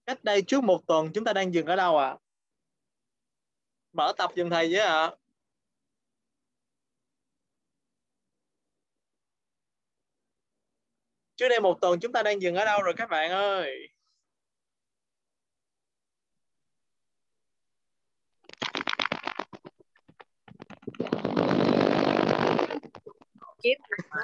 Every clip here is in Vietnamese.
Cách đây trước một tuần chúng ta đang dừng ở đâu ạ? Mở tập giùm thầy với ạ. Trước đây một tuần chúng ta đang dừng ở đâu rồi các bạn ơi? Chip.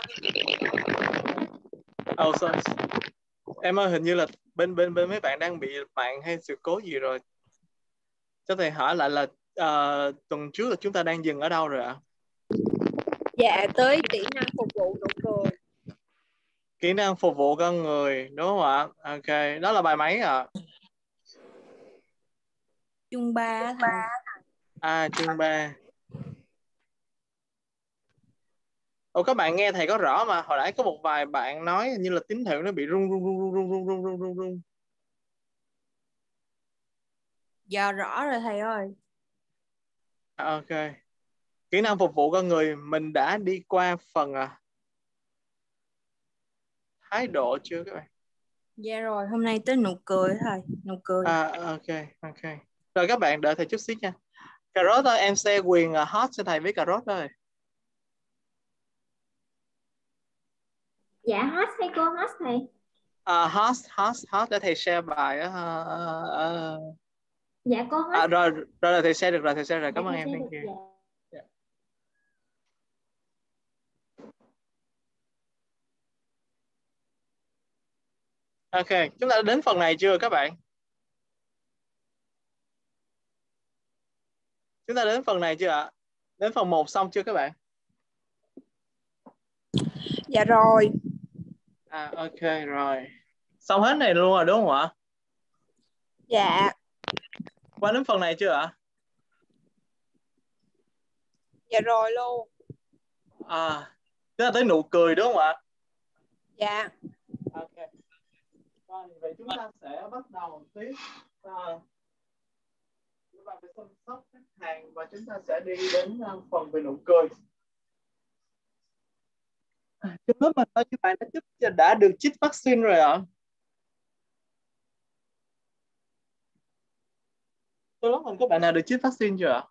Oh, sorry. Em ơi, hình như là bên bên bên mấy bạn đang bị mạng hay sự cố gì rồi. Cho thầy hỏi lại là tuần trước là chúng ta đang dừng ở đâu rồi ạ? Dạ, tới kỹ năng phục vụ nụ cười. Kỹ năng phục vụ con người, đúng không ạ? Ok, đó là bài mấy ạ? Chương 3 thầy. Chương 3. Ồ, các bạn nghe thầy có rõ mà. Hồi nãy có một vài bạn nói như là tín hiệu nó bị rung rung rung rung rung rung rung rung rung rung. Dạ rõ rồi thầy ơi. Ok. Kỹ năng phục vụ con người mình đã đi qua phần thái độ chưa các bạn? Dạ rồi, hôm nay tới nụ cười thầy. Nụ cười. Ok, ok. Rồi các bạn đợi thầy chút xíu nha. Cà rốt ơi, em xe quyền hot cho thầy với cà rốt ơi. Dạ host hay cô host thầy? Hot, hot, hot để thầy share bài á. Dạ cô host. Rồi, rồi thầy share được rồi, thầy share rồi. Dạ Cảm ơn thầy em, sẽ thank được. you. Dạ. Dạ. Ok, chúng ta đã đến phần này chưa các bạn? Chúng ta đến phần này chưa ạ? Đến phần 1 xong chưa các bạn? Dạ rồi. Ok rồi. Xong hết này luôn rồi đúng không ạ? Dạ. Qua đến phần này chưa ạ? Dạ rồi luôn. Chúng ta tới nụ cười đúng không ạ? Dạ. Ok. Rồi, vậy chúng ta sẽ bắt đầu tiếp. Chúng ta phải chăm sóc khách hàng và chúng ta sẽ đi đến phần về nụ cười. Trong lớp mình bao nhiêu bạn đã được chích vaccine rồi ạ? Trong lớp mình có bạn nào được chích vaccine chưa ạ?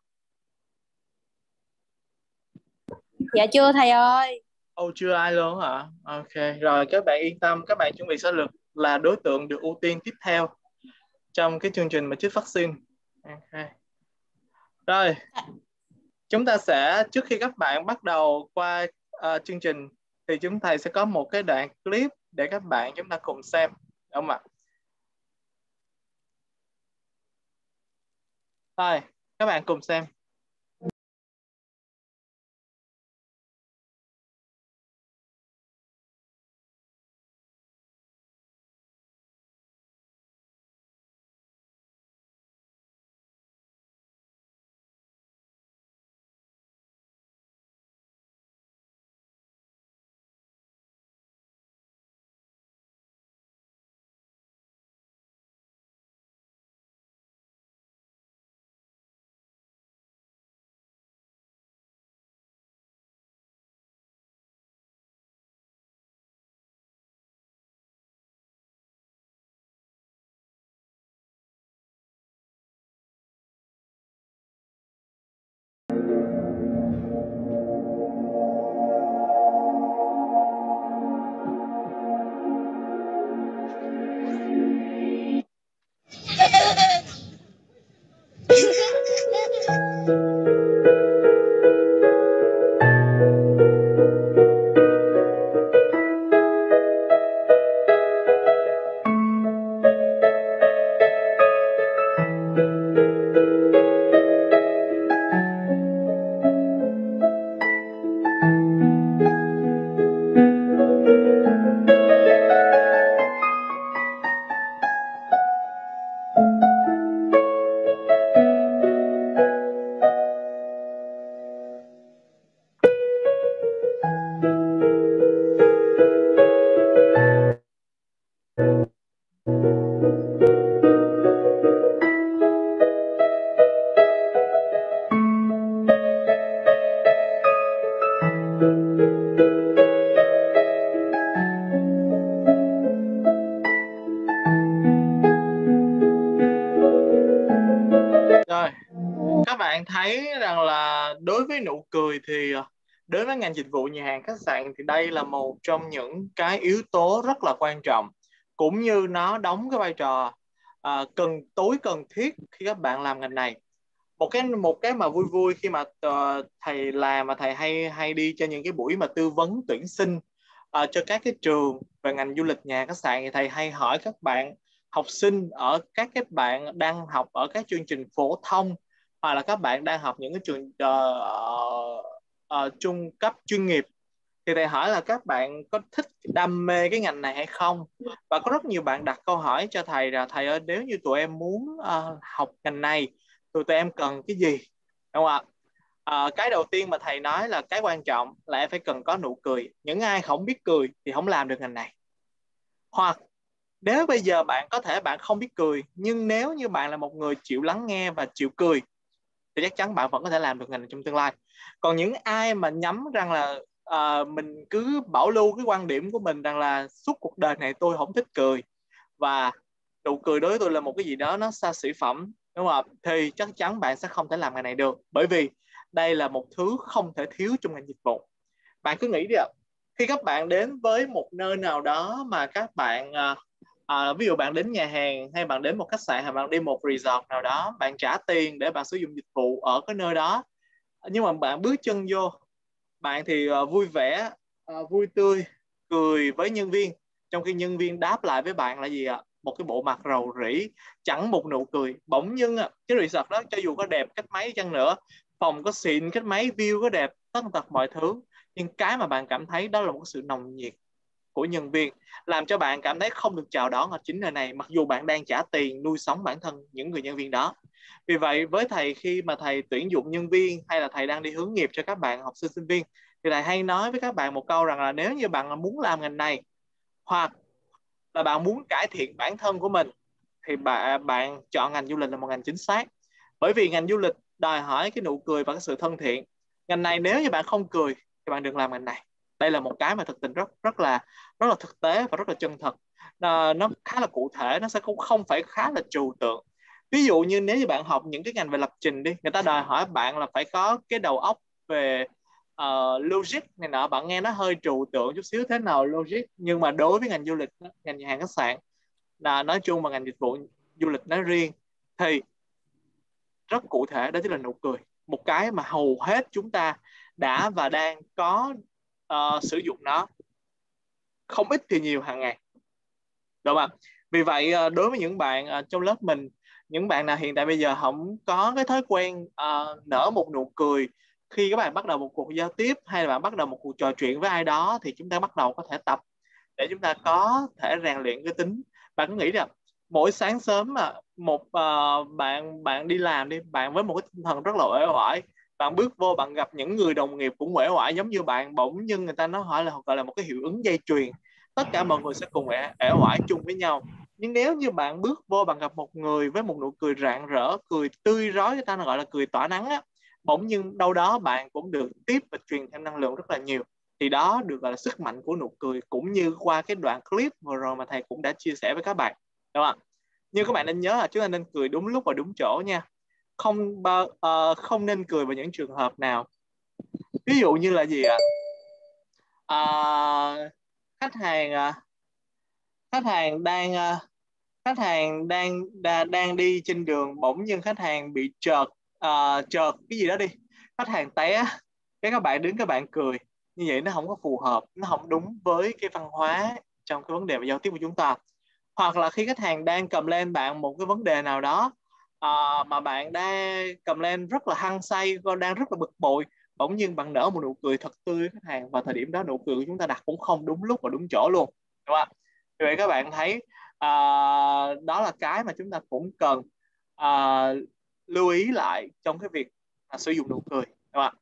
Dạ chưa thầy ơi. Ồ, chưa ai luôn hả? Ok, rồi các bạn yên tâm, các bạn chuẩn bị sẽ được là đối tượng được ưu tiên tiếp theo trong cái chương trình mà chích vaccine. Ok. Rồi, chúng ta sẽ trước khi các bạn bắt đầu qua chương trình thì chúng thầy sẽ có một cái đoạn clip để các bạn chúng ta cùng xem, đúng không ạ? Rồi, các bạn cùng xem. đối với nụ cười thì đối với ngành dịch vụ nhà hàng khách sạn thì đây là một trong những cái yếu tố rất là quan trọng, cũng như nó đóng cái vai trò tối cần thiết khi các bạn làm ngành này. Một cái mà vui vui khi mà thầy làm, mà thầy hay đi cho những cái buổi mà tư vấn tuyển sinh cho các cái trường về ngành du lịch nhà khách sạn, thì thầy hay hỏi các bạn học sinh ở các bạn đang học ở các chương trình phổ thông, hoặc là các bạn đang học những cái trường trung cấp chuyên nghiệp, thì thầy hỏi là các bạn có thích đam mê cái ngành này hay không. Và có rất nhiều bạn đặt câu hỏi cho thầy là thầy ơi, nếu như tụi em muốn học ngành này, tụi em cần cái gì, đúng không ạ? Cái đầu tiên mà thầy nói là cái quan trọng là em phải cần có nụ cười. Những ai không biết cười thì không làm được ngành này. Hoặc nếu bây giờ bạn có thể bạn không biết cười, nhưng nếu như bạn là một người chịu lắng nghe và chịu cười thì chắc chắn bạn vẫn có thể làm được ngành này trong tương lai. Còn những ai mà nhắm rằng là mình cứ bảo lưu cái quan điểm của mình rằng là suốt cuộc đời này tôi không thích cười, và nụ cười đối với tôi là một cái gì đó nó xa xỉ phẩm, đúng không? Thì chắc chắn bạn sẽ không thể làm ngành này được, bởi vì đây là một thứ không thể thiếu trong ngành dịch vụ. Bạn cứ nghĩ đi ạ, khi các bạn đến với một nơi nào đó mà các bạn ví dụ bạn đến nhà hàng, hay bạn đến một khách sạn, hay bạn đi một resort nào đó, bạn trả tiền để bạn sử dụng dịch vụ ở cái nơi đó, nhưng mà bạn bước chân vô, bạn thì vui vẻ, vui tươi, cười với nhân viên, trong khi nhân viên đáp lại với bạn là gì ạ? Một cái bộ mặt rầu rĩ, chẳng một nụ cười. Bỗng dưng cái resort đó cho dù có đẹp cách mấy chăng nữa, phòng có xịn cách mấy, view có đẹp, tất tật mọi thứ, nhưng cái mà bạn cảm thấy đó là một sự nồng nhiệt của nhân viên, làm cho bạn cảm thấy không được chào đón ở chính nơi này, mặc dù bạn đang trả tiền nuôi sống bản thân những người nhân viên đó. Vì vậy với thầy, khi mà thầy tuyển dụng nhân viên, hay là thầy đang đi hướng nghiệp cho các bạn học sinh sinh viên, thì thầy hay nói với các bạn một câu rằng là nếu như bạn muốn làm ngành này, hoặc là bạn muốn cải thiện bản thân của mình, thì bạn chọn ngành du lịch là một ngành chính xác. Bởi vì ngành du lịch đòi hỏi cái nụ cười và cái sự thân thiện. Ngành này nếu như bạn không cười thì bạn đừng làm ngành này. Đây là một cái mà thực tình rất là thực tế và rất là chân thật. Nó khá là cụ thể, nó sẽ không phải khá là trừu tượng. Ví dụ như nếu như bạn học những cái ngành về lập trình đi, người ta đòi hỏi bạn là phải có cái đầu óc về logic này nọ, bạn nghe nó hơi trừu tượng chút xíu, thế nào logic, nhưng mà đối với ngành du lịch, ngành nhà hàng khách sạn, là nói chung mà ngành dịch vụ du lịch nói riêng, thì rất cụ thể, đó chính là nụ cười. Một cái mà hầu hết chúng ta đã và đang có sử dụng nó, không ít thì nhiều, hàng ngày, đúng không ạ? Vì vậy đối với những bạn trong lớp mình, những bạn nào hiện tại bây giờ không có cái thói quen nở một nụ cười khi các bạn bắt đầu một cuộc giao tiếp, hay là bạn bắt đầu một cuộc trò chuyện với ai đó, thì chúng ta bắt đầu có thể tập để chúng ta có thể rèn luyện cái tính. Bạn cứ nghĩ rằng mỗi sáng sớm mà một bạn đi làm đi, bạn với một cái tinh thần rất là uể oải, bạn bước vô, bạn gặp những người đồng nghiệp cũng uể oải giống như bạn, bỗng nhưng người ta nói hỏi là gọi là một cái hiệu ứng dây chuyền, tất cả mọi người sẽ cùng uể oải chung với nhau. Nhưng nếu như bạn bước vô, bạn gặp một người với một nụ cười rạng rỡ, cười tươi rói, người ta gọi là cười tỏa nắng á, bỗng nhưng đâu đó bạn cũng được tiếp và truyền thêm năng lượng rất là nhiều. Thì đó được gọi là sức mạnh của nụ cười, cũng như qua cái đoạn clip vừa rồi mà thầy cũng đã chia sẻ với các bạn, đúng không ạ? Nhưng các bạn nên nhớ là chúng ta nên cười đúng lúc và đúng chỗ nha. Không nên cười vào những trường hợp nào, ví dụ như là gì ạ? Khách hàng khách hàng đang khách hàng đang đi trên đường, bỗng nhiên khách hàng bị trợt cái gì đó đi, khách hàng té, cái các bạn đứng các bạn cười, như vậy nó không có phù hợp, nó không đúng với cái văn hóa trong cái vấn đề về giao tiếp của chúng ta. Hoặc là khi khách hàng đang cầm lên bạn một cái vấn đề nào đó, mà bạn đang cầm lên rất là hăng say, còn đang rất là bực bội, bỗng nhiên bạn nở một nụ cười thật tươi với khách hàng, và thời điểm đó nụ cười của chúng ta đặt cũng không đúng lúc và đúng chỗ luôn, đúng không? Vậy các bạn thấy đó là cái mà chúng ta cũng cần lưu ý lại trong cái việc sử dụng nụ cười, đúng không?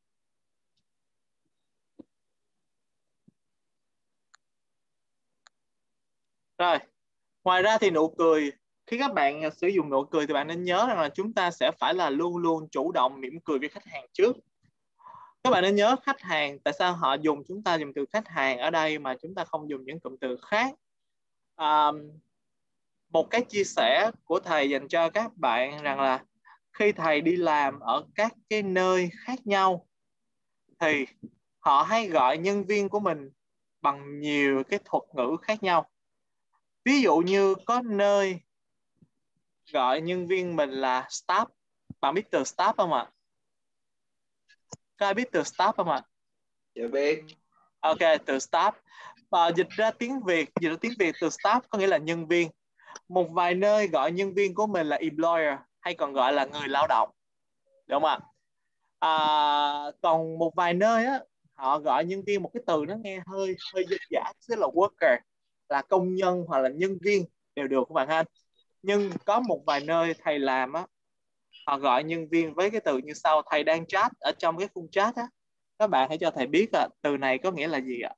Rồi, ngoài ra thì nụ cười, khi các bạn sử dụng nụ cười thì bạn nên nhớ rằng là chúng ta sẽ phải là luôn luôn chủ động mỉm cười với khách hàng trước. Các bạn nên nhớ khách hàng, tại sao chúng ta dùng từ khách hàng ở đây mà chúng ta không dùng những cụm từ khác. Một cái chia sẻ của thầy dành cho các bạn rằng là khi thầy đi làm ở các cái nơi khác nhau thì họ hay gọi nhân viên của mình bằng nhiều cái thuật ngữ khác nhau. Ví dụ như có nơi gọi nhân viên mình là staff. Bạn biết từ staff không ạ? Có ai biết từ staff không ạ? Dạ biết. Ok, từ staff. Dịch ra tiếng Việt từ staff có nghĩa là nhân viên. Một vài nơi gọi nhân viên của mình là employer, hay còn gọi là người lao động, đúng không ạ? Còn một vài nơi á, họ gọi nhân viên một cái từ nó nghe hơi dân dã, tức là worker, là công nhân hoặc là nhân viên đều được các bạn ha. Nhưng có một vài nơi thầy làm á, họ gọi nhân viên với cái từ như sau. Thầy đang chat ở trong cái khung chat á, các bạn hãy cho thầy biết là từ này có nghĩa là gì ạ?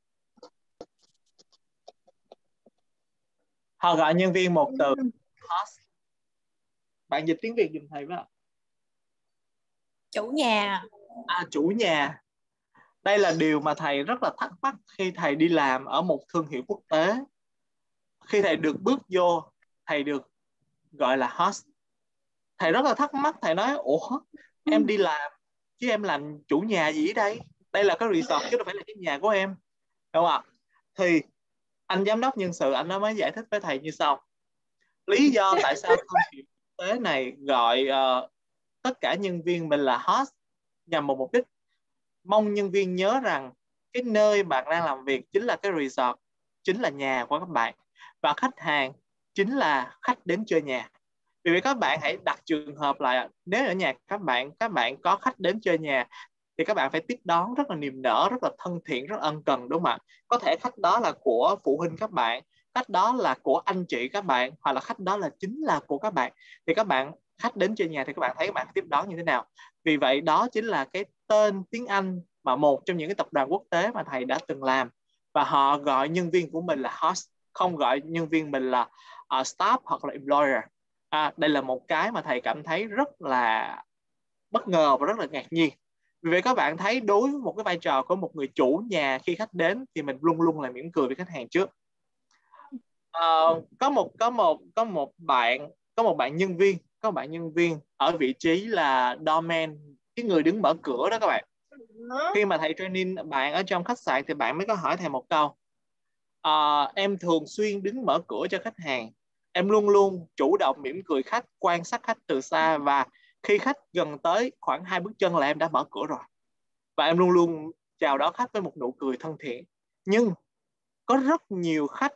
Họ gọi nhân viên một từ host. Bạn dịch tiếng Việt giùm thầy với ạ. Chủ nhà. Chủ nhà. Đây là điều mà thầy rất là thắc mắc khi thầy đi làm ở một thương hiệu quốc tế. Khi thầy được bước vô, thầy được gọi là host. Thầy rất là thắc mắc, thầy nói ủa, em đi làm chứ em làm chủ nhà gì ở đây? Đây là cái resort chứ đâu phải là cái nhà của em, đúng không ạ? Thì anh giám đốc nhân sự anh mới giải thích với thầy như sau. Lý do tại sao thương hiệu quốc tế này gọi tất cả nhân viên mình là host nhằm một mục đích mong nhân viên nhớ rằng cái nơi bạn đang làm việc chính là cái resort, chính là nhà của các bạn, và khách hàng chính là khách đến chơi nhà. Vì vậy các bạn hãy đặt trường hợp lại, nếu ở nhà các bạn có khách đến chơi nhà thì các bạn phải tiếp đón rất là niềm nở, rất là thân thiện, rất là ân cần, đúng không ạ? Có thể khách đó là của phụ huynh các bạn, khách đó là của anh chị các bạn, hoặc là khách đó là chính là của các bạn. Thì các bạn khách đến chơi nhà thì các bạn thấy các bạn tiếp đón như thế nào. Vì vậy đó chính là cái tên tiếng Anh mà một trong những cái tập đoàn quốc tế mà thầy đã từng làm, và họ gọi nhân viên của mình là host, không gọi nhân viên mình là staff hoặc là employer. Đây là một cái mà thầy cảm thấy rất là bất ngờ và rất là ngạc nhiên. Vì vậy các bạn thấy đối với một cái vai trò của một người chủ nhà khi khách đến thì mình luôn luôn là mỉm cười với khách hàng trước. Có một bạn nhân viên ở vị trí là doorman, cái người đứng mở cửa đó các bạn. Khi mà thầy training bạn ở trong khách sạn thì bạn mới có hỏi thầy một câu. Em thường xuyên đứng mở cửa cho khách hàng, em luôn luôn chủ động mỉm cười khách, quan sát khách từ xa, và khi khách gần tới khoảng 2 bước chân là em đã mở cửa rồi, và em luôn luôn chào đón khách với một nụ cười thân thiện. Nhưng có rất nhiều khách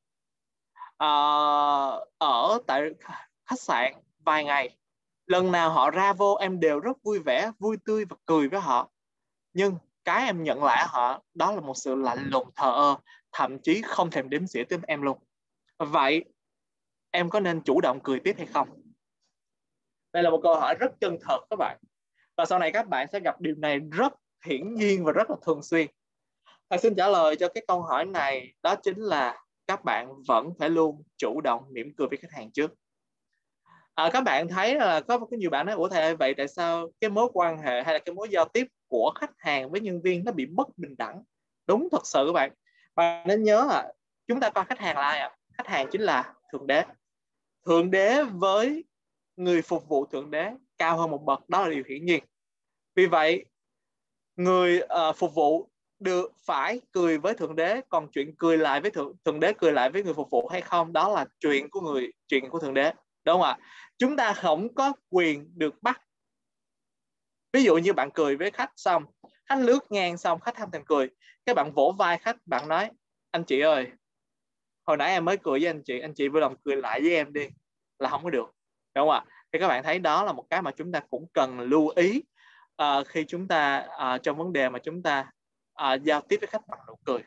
ở tại khách sạn vài ngày, lần nào họ ra vô em đều rất vui vẻ, vui tươi và cười với họ, nhưng cái em nhận lại họ đó là một sự lạnh lùng, thờ ơ, thậm chí không thèm đếm xỉa tới em luôn. Vậy em có nên chủ động cười tiếp hay không? Đây là một câu hỏi rất chân thật các bạn, và sau này các bạn sẽ gặp điều này rất hiển nhiên và rất là thường xuyên. Thầy xin trả lời cho cái câu hỏi này, đó chính là các bạn vẫn phải luôn chủ động mỉm cười với khách hàng trước. Các bạn thấy là có nhiều bạn nói ủa thầy, vậy tại sao cái mối quan hệ hay là cái mối giao tiếp của khách hàng với nhân viên nó bị bất bình đẳng? Đúng thật sự các bạn. Bạn nên nhớ là chúng ta coi khách hàng là ai ạ? Khách hàng chính là Thượng Đế. Thượng Đế với người phục vụ Thượng Đế cao hơn một bậc, đó là điều hiển nhiên. Vì vậy người phục vụ được phải cười với Thượng Đế, còn chuyện cười lại với Thượng Đế cười lại với người phục vụ hay không, đó là chuyện của Thượng Đế, đúng không ạ? Chúng ta không có quyền được bắt. Ví dụ như bạn cười với khách xong, khách lướt ngang xong, khách không thèm cười, cái bạn vỗ vai khách, bạn nói anh chị ơi, hồi nãy em mới cười với anh chị vui lòng cười lại với em đi, là không có được, đúng không ạ? Thì các bạn thấy đó là một cái mà chúng ta cũng cần lưu ý khi chúng ta trong vấn đề mà chúng ta giao tiếp với khách bằng nụ cười.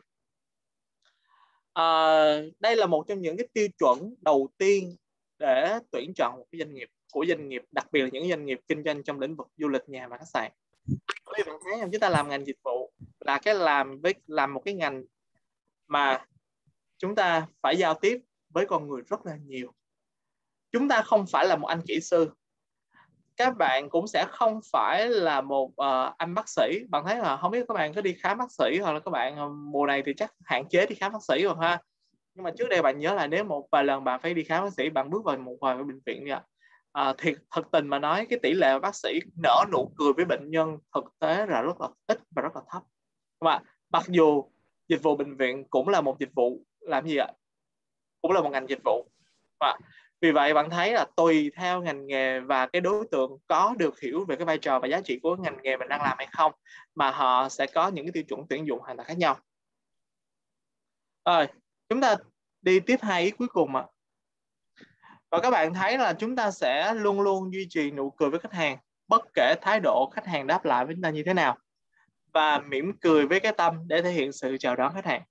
Đây là một trong những cái tiêu chuẩn đầu tiên để tuyển chọn một cái doanh nghiệp, đặc biệt là những doanh nghiệp kinh doanh trong lĩnh vực du lịch, nhà và khách sạn. Bởi vì bạn thấy không, chúng ta làm ngành dịch vụ là làm một cái ngành mà chúng ta phải giao tiếp với con người rất là nhiều. Chúng ta không phải là một anh kỹ sư, các bạn cũng sẽ không phải là một anh bác sĩ. Bạn thấy là không biết các bạn có đi khám bác sĩ, hoặc là các bạn mùa này thì chắc hạn chế đi khám bác sĩ rồi ha. Nhưng mà trước đây bạn nhớ là nếu một vài lần bạn phải đi khám bác sĩ, bạn bước vào một vài bệnh viện Thì thật tình mà nói, cái tỷ lệ bác sĩ nở nụ cười với bệnh nhân thực tế là rất là ít và rất là thấp. Và mặc dù dịch vụ bệnh viện cũng là một dịch vụ làm gì ạ? Cũng là một ngành dịch vụ. Và vì vậy bạn thấy là tùy theo ngành nghề và cái đối tượng có được hiểu về cái vai trò và giá trị của ngành nghề mình đang làm hay không, mà họ sẽ có những cái tiêu chuẩn tuyển dụng hoàn toàn khác nhau. Rồi, chúng ta đi tiếp 2 ý cuối cùng ạ. Và các bạn thấy là chúng ta sẽ luôn luôn duy trì nụ cười với khách hàng, bất kể thái độ khách hàng đáp lại với chúng ta như thế nào, và mỉm cười với cái tâm để thể hiện sự chào đón khách hàng.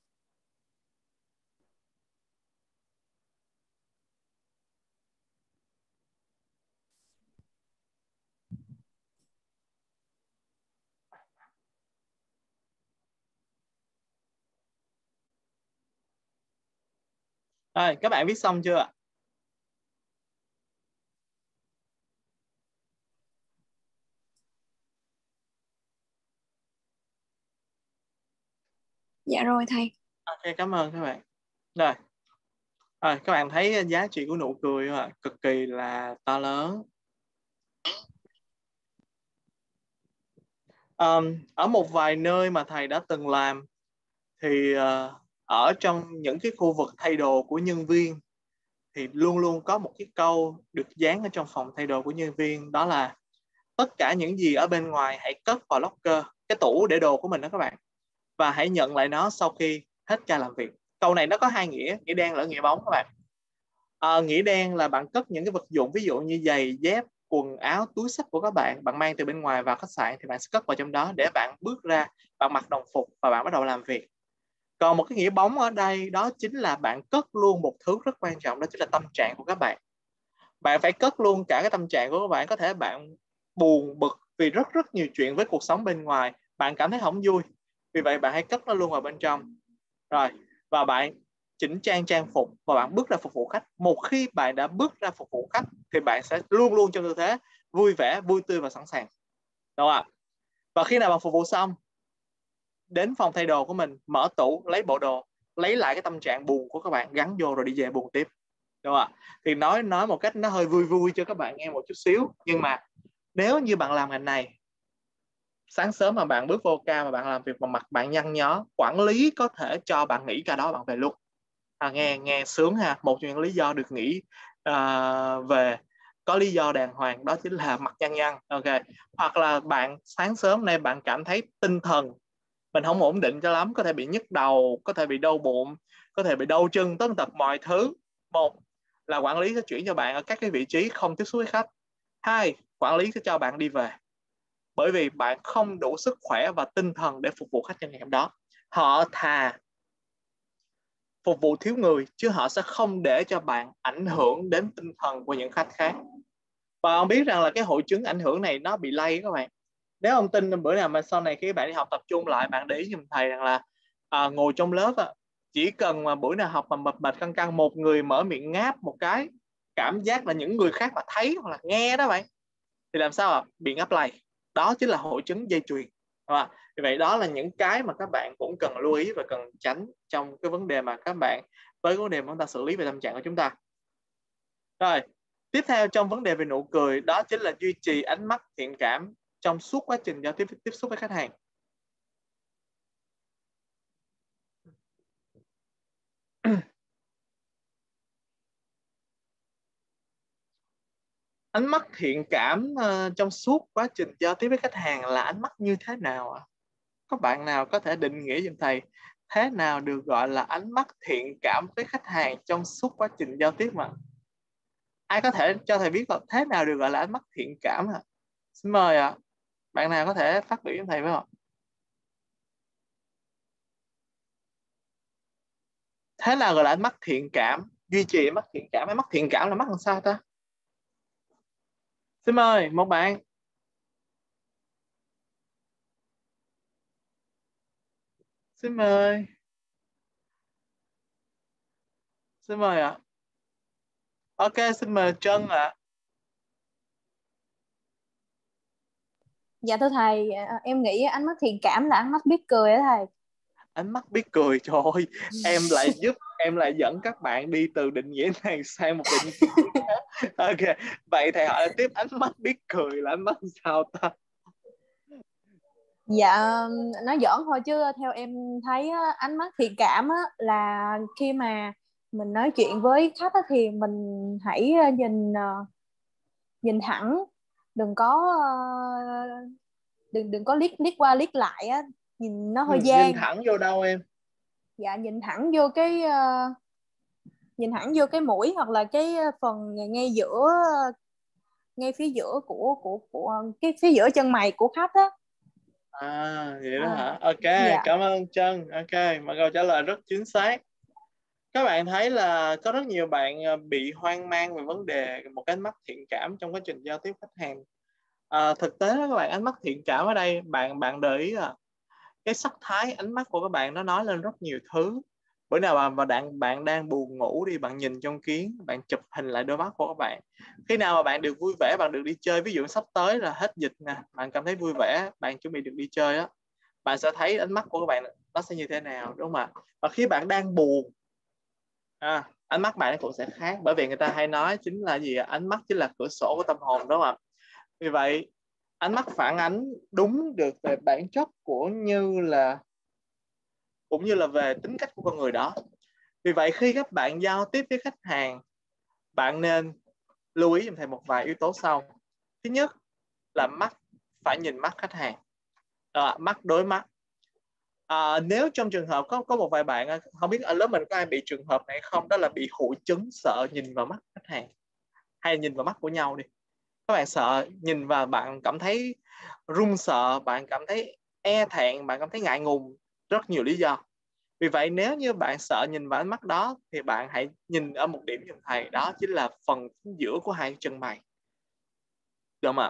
Rồi, các bạn viết xong chưa ạ? Dạ rồi thầy. Ok, cảm ơn các bạn. Rồi, các bạn thấy giá trị của nụ cười cực kỳ là to lớn. Ở một vài nơi mà thầy đã từng làm thì ở trong những cái khu vực thay đồ của nhân viên thì luôn luôn có một cái câu được dán ở trong phòng thay đồ của nhân viên, đó là tất cả những gì ở bên ngoài hãy cất vào locker, cái tủ để đồ của mình đó các bạn, và hãy nhận lại nó sau khi hết ca làm việc. Câu này nó có 2 nghĩa, nghĩa đen lẫn nghĩa bóng các bạn. Nghĩa đen là bạn cất những cái vật dụng ví dụ như giày, dép, quần áo, túi xách của các bạn mang từ bên ngoài vào khách sạn thì bạn sẽ cất vào trong đó để bạn bước ra, bạn mặc đồng phục và bạn bắt đầu làm việc. Còn một cái nghĩa bóng ở đây đó chính là bạn cất luôn một thứ rất quan trọng, đó chính là tâm trạng của các bạn. Bạn phải cất luôn cả cái tâm trạng của các bạn. Có thể bạn buồn bực vì rất rất nhiều chuyện với cuộc sống bên ngoài, bạn cảm thấy không vui, vì vậy bạn hãy cất nó luôn vào bên trong. Rồi, và bạn chỉnh trang phục và bạn bước ra phục vụ khách. Một khi bạn đã bước ra phục vụ khách thì bạn sẽ luôn luôn trong tư thế vui vẻ, vui tươi và sẵn sàng, đúng không ạ? Và khi nào bạn phục vụ xong, đến phòng thay đồ của mình, mở tủ, lấy bộ đồ, lấy lại cái tâm trạng buồn của các bạn gắn vô rồi đi về buồn tiếp, đúng không ạ? Thì nói một cách nó hơi vui vui cho các bạn nghe một chút xíu, nhưng mà nếu như bạn làm ngành này, sáng sớm mà bạn bước vô ca mà bạn làm việc bằng mặt bạn nhăn nhó, quản lý có thể cho bạn nghỉ ca đó bạn về luôn. Nghe sướng ha. Một trong những lý do được nghỉ về có lý do đàng hoàng, đó chính là mặt nhăn nhăn. Ok. Hoặc là bạn sáng sớm nay bạn cảm thấy tinh thần mình không ổn định cho lắm, có thể bị nhức đầu, có thể bị đau bụng, có thể bị đau chân, tất tật mọi thứ. Một là quản lý sẽ chuyển cho bạn ở các cái vị trí không tiếp xúc với khách. Hai, quản lý sẽ cho bạn đi về, bởi vì bạn không đủ sức khỏe và tinh thần để phục vụ khách trong ngày hôm đó. Họ thà phục vụ thiếu người, chứ họ sẽ không để cho bạn ảnh hưởng đến tinh thần của những khách khác. Và ông biết rằng là cái hội chứng ảnh hưởng này nó bị lây các bạn. Nếu ông tin, bữa nào mà sau này khi bạn đi học tập trung lại, bạn để ý giùm thầy rằng là ngồi trong lớp chỉ cần mà bữa nào học mà mệt mệt căng căng, một người mở miệng ngáp một cái, cảm giác là những người khác mà thấy hoặc là nghe đó bạn, thì làm sao bị ngáp lây. Đó chính là hội chứng dây chuyền. Vì vậy đó là những cái mà các bạn cũng cần lưu ý và cần tránh trong cái vấn đề mà các bạn với vấn đề mà chúng ta xử lý về tâm trạng của chúng ta. Rồi, tiếp theo trong vấn đề về nụ cười, đó chính là duy trì ánh mắt thiện cảm trong suốt quá trình giao tiếp xúc với khách hàng. Ánh mắt thiện cảm trong suốt quá trình giao tiếp với khách hàng là ánh mắt như thế nào ạ? Có bạn nào có thể định nghĩa giùm thầy thế nào được gọi là ánh mắt thiện cảm với khách hàng trong suốt quá trình giao tiếp mà? Ai có thể cho thầy biết là thế nào được gọi là ánh mắt thiện cảm hả? Xin mời ạ. Bạn nào có thể phát biểu với thầy phải không? Thế nào gọi là ánh mắt thiện cảm? Duy trì ánh mắt thiện cảm. Ánh mắt thiện cảm là mắt làm sao ta? Xin mời một bạn. Xin mời. Xin mời ạ. Ok, xin mời Trân ạ. Dạ thưa thầy, em nghĩ ánh mắt thiện cảm là ánh mắt biết cười á thầy. Ánh mắt biết cười, trời ơi, em lại dẫn các bạn đi từ định nghĩa này sang một định nghĩa khác. Ok, vậy thầy hỏi là tiếp, ánh mắt biết cười là ánh mắt sao ta? Dạ, nói giỡn thôi chứ theo em thấy á, ánh mắt thiện cảm á, là khi mà mình nói chuyện với khách á, thì mình hãy nhìn thẳng, đừng có đừng có liếc liếc qua liếc lại á, nhìn nó hơi Nhìn gian. thẳng vô đâu em? Dạ, nhìn thẳng vô cái mũi, hoặc là cái phần ngay giữa, ngay phía giữa của cái phía giữa chân mày của khách á. Vậy đó À, hả? Ok, dạ. cảm ơn Trân. Ok, mà câu trả lời rất chính xác. Các bạn thấy là có rất nhiều bạn bị hoang mang về vấn đề một cái ánh mắt thiện cảm trong quá trình giao tiếp khách hàng. Thực tế đó các bạn, ánh mắt thiện cảm ở đây bạn để ý là cái sắc thái ánh mắt của các bạn nó nói lên rất nhiều thứ. Bữa nào bạn đang buồn ngủ đi, bạn nhìn trong kiến, bạn chụp hình lại đôi mắt của các bạn. Khi nào mà bạn được vui vẻ, bạn được đi chơi, ví dụ sắp tới là hết dịch nè, bạn cảm thấy vui vẻ, bạn chuẩn bị được đi chơi á, bạn sẽ thấy ánh mắt của các bạn nó sẽ như thế nào, đúng không ạ? Và khi bạn đang buồn, ánh mắt bạn cũng sẽ khác, bởi vì người ta hay nói chính là gì ạ? Ánh mắt chính là cửa sổ của tâm hồn, đúng không ạ? Vì vậy ánh mắt phản ánh đúng được về bản chất cũng như là về tính cách của con người đó. Vì vậy khi các bạn giao tiếp với khách hàng, bạn nên lưu ý giùm thầy một vài yếu tố sau. Thứ nhất là mắt, phải nhìn mắt khách hàng, mắt đối mắt. Nếu trong trường hợp có một vài bạn, không biết ở lớp mình có ai bị trường hợp này không, đó là bị hội chứng sợ nhìn vào mắt khách hàng, hay nhìn vào mắt của nhau đi. Các bạn sợ nhìn vào, bạn cảm thấy run sợ, bạn cảm thấy e thẹn, bạn cảm thấy ngại ngùng, rất nhiều lý do. Vì vậy nếu như bạn sợ nhìn vào ánh mắt đó thì bạn hãy nhìn ở một điểm giùm thầy, đó chính là phần giữa của hai chân mày, được không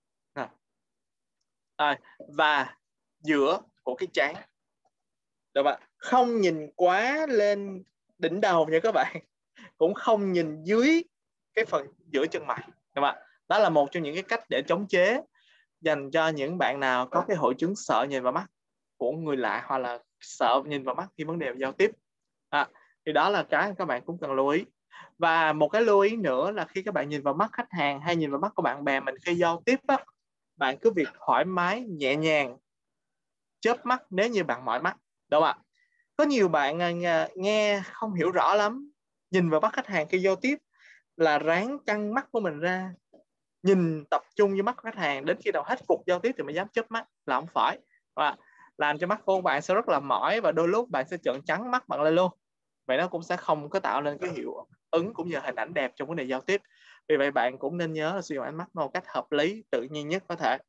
ạ? Và giữa của cái trán, được không ạ? Không nhìn quá lên đỉnh đầu nha các bạn, cũng không nhìn dưới cái phần giữa chân mày, được không ạ? Đó là một trong những cái cách để chống chế dành cho những bạn nào có cái hội chứng sợ nhìn vào mắt của người lạ, hoặc là sợ nhìn vào mắt khi vấn đề giao tiếp. Thì đó là cái các bạn cũng cần lưu ý. Và một cái lưu ý nữa là khi các bạn nhìn vào mắt khách hàng hay nhìn vào mắt của bạn bè mình khi giao tiếp á, bạn cứ việc thoải mái, nhẹ nhàng, chớp mắt nếu như bạn mỏi mắt, đúng không ạ? Có nhiều bạn nghe không hiểu rõ lắm, nhìn vào mắt khách hàng khi giao tiếp là ráng căng mắt của mình ra, nhìn tập trung vô mắt khách hàng, đến khi nào hết cuộc giao tiếp thì mới dám chớp mắt, là không phải. Và làm cho mắt của bạn sẽ rất là mỏi, và đôi lúc bạn sẽ trợn trắng mắt bạn lên luôn. Vậy nó cũng sẽ không có tạo nên cái hiệu ứng cũng như hình ảnh đẹp trong vấn đề giao tiếp. Vì vậy bạn cũng nên nhớ là sử dụng ánh mắt một cách hợp lý, tự nhiên nhất có thể.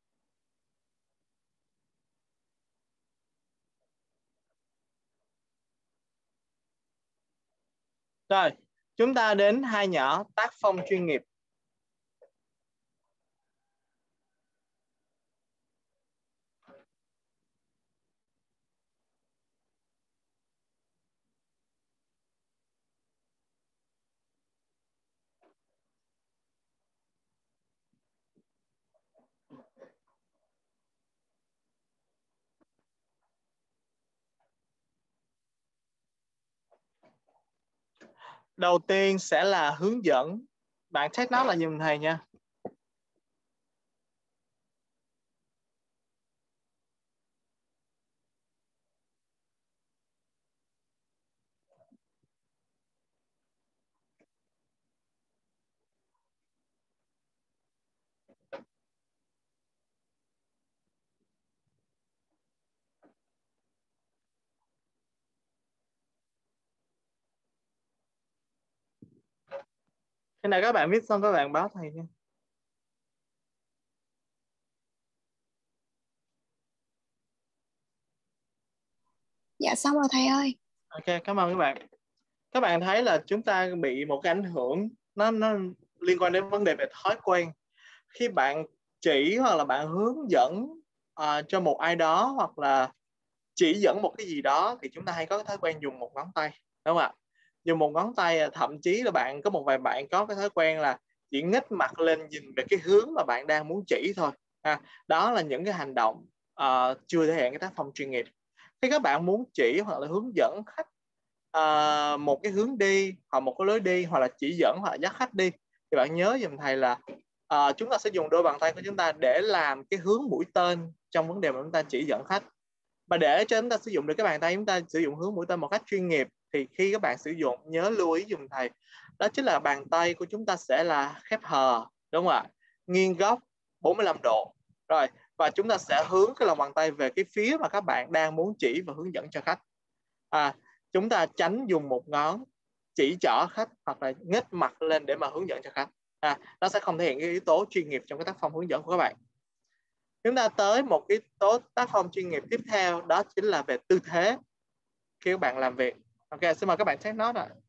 Rồi, chúng ta đến hai nhỏ tác phong chuyên nghiệp. Đầu tiên sẽ là hướng dẫn. Bạn check nó là giùm thầy nha. Khi nào các bạn viết xong các bạn báo thầy nha. Dạ xong rồi thầy ơi. Ok, cảm ơn các bạn. Các bạn thấy là chúng ta bị một cái ảnh hưởng nó liên quan đến vấn đề về thói quen. Khi bạn chỉ hoặc là bạn hướng dẫn cho một ai đó, hoặc là chỉ dẫn một cái gì đó, thì chúng ta hay có cái thói quen dùng một ngón tay, đúng không ạ? Dùng một ngón tay, thậm chí là có một vài bạn có cái thói quen là chỉ nhếch mặt lên nhìn về cái hướng mà bạn đang muốn chỉ thôi. Đó là những cái hành động chưa thể hiện cái tác phong chuyên nghiệp. Khi các bạn muốn chỉ hoặc là hướng dẫn khách một cái hướng đi hoặc một cái lối đi, hoặc là chỉ dẫn hoặc là dắt khách đi, thì bạn nhớ giùm thầy là chúng ta sẽ dùng đôi bàn tay của chúng ta để làm cái hướng mũi tên trong vấn đề mà chúng ta chỉ dẫn khách. Và để cho chúng ta sử dụng được cái bàn tay, chúng ta sử dụng hướng mũi tên một cách chuyên nghiệp, thì khi các bạn sử dụng nhớ lưu ý giùm thầy, đó chính là bàn tay của chúng ta sẽ là khép hờ, đúng không ạ, nghiêng góc 45 độ. Rồi, và chúng ta sẽ hướng cái lòng bàn tay về cái phía mà các bạn đang muốn chỉ và hướng dẫn cho khách. Chúng ta tránh dùng một ngón chỉ trỏ khách hoặc là nhếch mặt lên để mà hướng dẫn cho khách. Nó sẽ không thể hiện cái yếu tố chuyên nghiệp trong cái tác phong hướng dẫn của các bạn. Chúng ta tới một cái tố tác phong chuyên nghiệp tiếp theo, đó chính là về tư thế khi các bạn làm việc. Ok, xin mời các bạn take note ạ.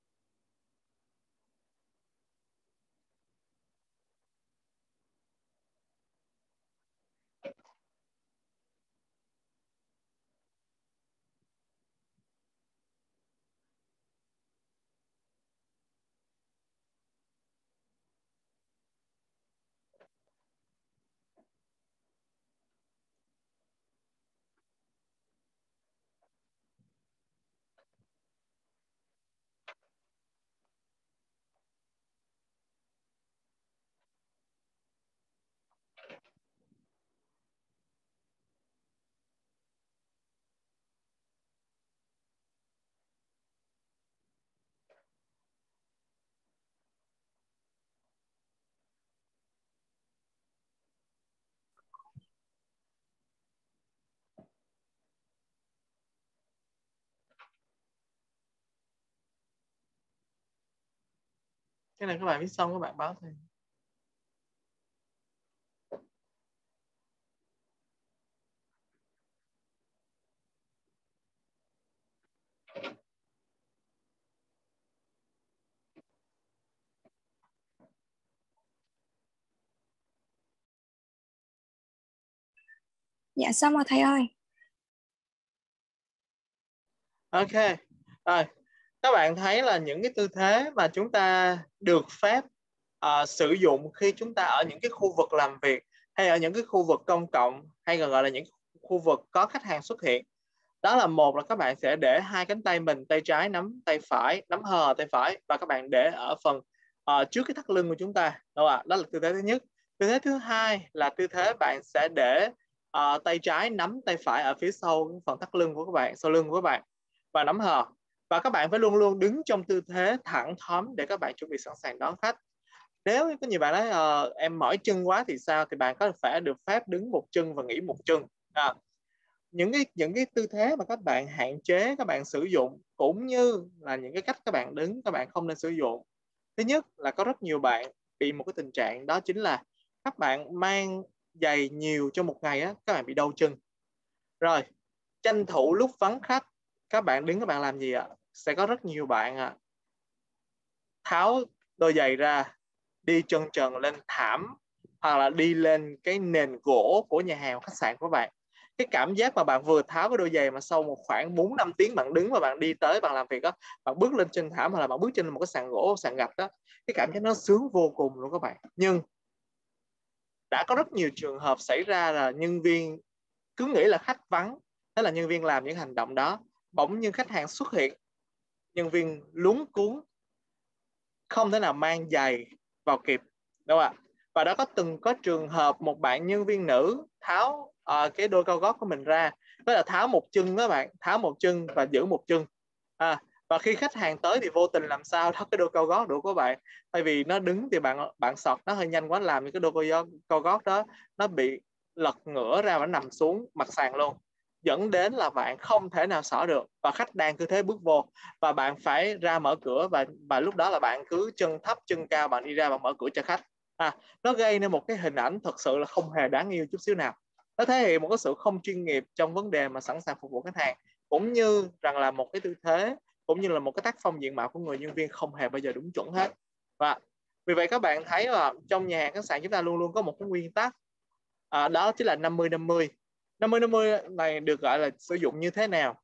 Cái này các bạn viết xong các bạn báo thôi. Dạ xong rồi thầy ơi. Ok, rồi các bạn thấy là những cái tư thế mà chúng ta được phép sử dụng khi chúng ta ở những cái khu vực làm việc, hay ở những cái khu vực công cộng, hay còn gọi là những khu vực có khách hàng xuất hiện. Đó là một là các bạn sẽ để hai cánh tay mình, tay trái nắm tay phải, nắm hờ tay phải, và các bạn để ở phần trước cái thắt lưng của chúng ta, đúng không ạ? Đó là tư thế thứ nhất. Tư thế thứ hai là tư thế bạn sẽ để tay trái nắm tay phải ở phía sau phần thắt lưng của các bạn, sau lưng của các bạn, và nắm hờ. Và các bạn phải luôn luôn đứng trong tư thế thẳng thắn để các bạn chuẩn bị sẵn sàng đón khách. Nếu có nhiều bạn nói em mỏi chân quá thì sao, thì bạn có phải được phép đứng một chân và nghỉ một chân. Những cái tư thế mà các bạn hạn chế các bạn sử dụng, cũng như là những cái cách các bạn đứng các bạn không nên sử dụng. Thứ nhất là có rất nhiều bạn bị một cái tình trạng, đó chính là các bạn mang giày nhiều trong một ngày á, các bạn bị đau chân. Rồi tranh thủ lúc vắng khách, các bạn đứng các bạn làm gì ạ? Sẽ có rất nhiều bạn tháo đôi giày ra, đi chân trần lên thảm, hoặc là đi lên cái nền gỗ của nhà hàng khách sạn của bạn. Cái cảm giác mà bạn vừa tháo cái đôi giày mà sau một khoảng 4-5 tiếng bạn đứng và bạn đi tới bạn làm việc đó, bạn bước lên trên thảm hoặc là bạn bước trên một cái sàn gỗ, sàn gạch đó, cái cảm giác nó sướng vô cùng luôn các bạn. Nhưng đã có rất nhiều trường hợp xảy ra là nhân viên cứ nghĩ là khách vắng, thế là nhân viên làm những hành động đó, bỗng nhiên khách hàng xuất hiện, nhân viên luống cuống không thể nào mang giày vào kịp, đúng không ạ? Và đã từng có trường hợp một bạn nhân viên nữ tháo cái đôi cao gót của mình ra, đó là tháo một chân đó bạn, tháo một chân và giữ một chân. Và khi khách hàng tới thì vô tình làm sao đó cái đôi cao gót được của bạn, tại vì nó đứng thì bạn sọt nó hơi nhanh quá, làm cái đôi cao gót đó nó bị lật ngửa ra và nằm xuống mặt sàn luôn, dẫn đến là bạn không thể nào xỏ được, và khách đang cứ thế bước vô và bạn phải ra mở cửa, và lúc đó là bạn cứ chân thấp chân cao bạn đi ra và mở cửa cho khách. Nó gây nên một cái hình ảnh thật sự là không hề đáng yêu chút xíu nào. Nó thể hiện một cái sự không chuyên nghiệp trong vấn đề mà sẵn sàng phục vụ khách hàng, cũng như rằng là một cái tư thế, cũng như là một cái tác phong diện mạo của người nhân viên không hề bao giờ đúng chuẩn hết. Và vì vậy các bạn thấy là trong nhà hàng khách sạn chúng ta luôn luôn có một cái nguyên tắc, đó chính là 50-50. 50-50 này được gọi là sử dụng như thế nào?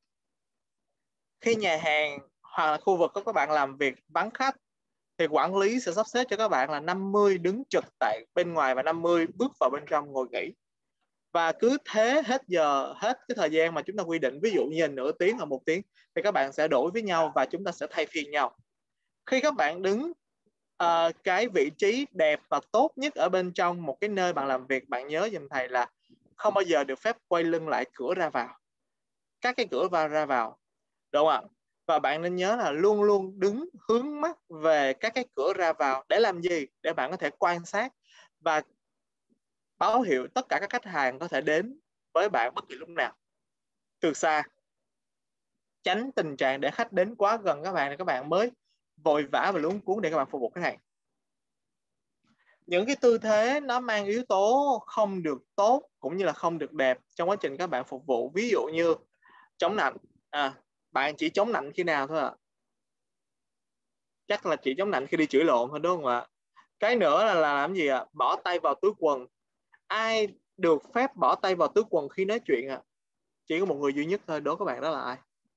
Khi nhà hàng hoặc là khu vực của các bạn làm việc vắng khách thì quản lý sẽ sắp xếp cho các bạn là 50 đứng trực tại bên ngoài và 50 bước vào bên trong ngồi nghỉ. Và cứ thế hết giờ, hết cái thời gian mà chúng ta quy định, ví dụ như là nửa tiếng hoặc 1 tiếng, thì các bạn sẽ đổi với nhau và chúng ta sẽ thay phiên nhau. Khi các bạn đứng cái vị trí đẹp và tốt nhất ở bên trong một cái nơi bạn làm việc, bạn nhớ giùm thầy là không bao giờ được phép quay lưng lại cửa ra vào, các cái cửa ra vào, đúng không ạ? Và bạn nên nhớ là luôn luôn đứng hướng mắt về các cái cửa ra vào. Để làm gì? Để bạn có thể quan sát và báo hiệu tất cả các khách hàng có thể đến với bạn bất kỳ lúc nào từ xa, tránh tình trạng để khách đến quá gần các bạn thì các bạn mới vội vã và luống cuống để các bạn phục vụ khách hàng. Những cái tư thế nó mang yếu tố không được tốt cũng như là không được đẹp trong quá trình các bạn phục vụ. Ví dụ như chống nạnh, bạn chỉ chống nạnh khi nào thôi ạ? Chắc là chỉ chống nạnh khi đi chửi lộn thôi, đúng không ạ? Cái nữa là làm gì ạ? Bỏ tay vào túi quần. Ai được phép bỏ tay vào túi quần khi nói chuyện ạ? Chỉ có một người duy nhất thôi, đố các bạn đó là ai?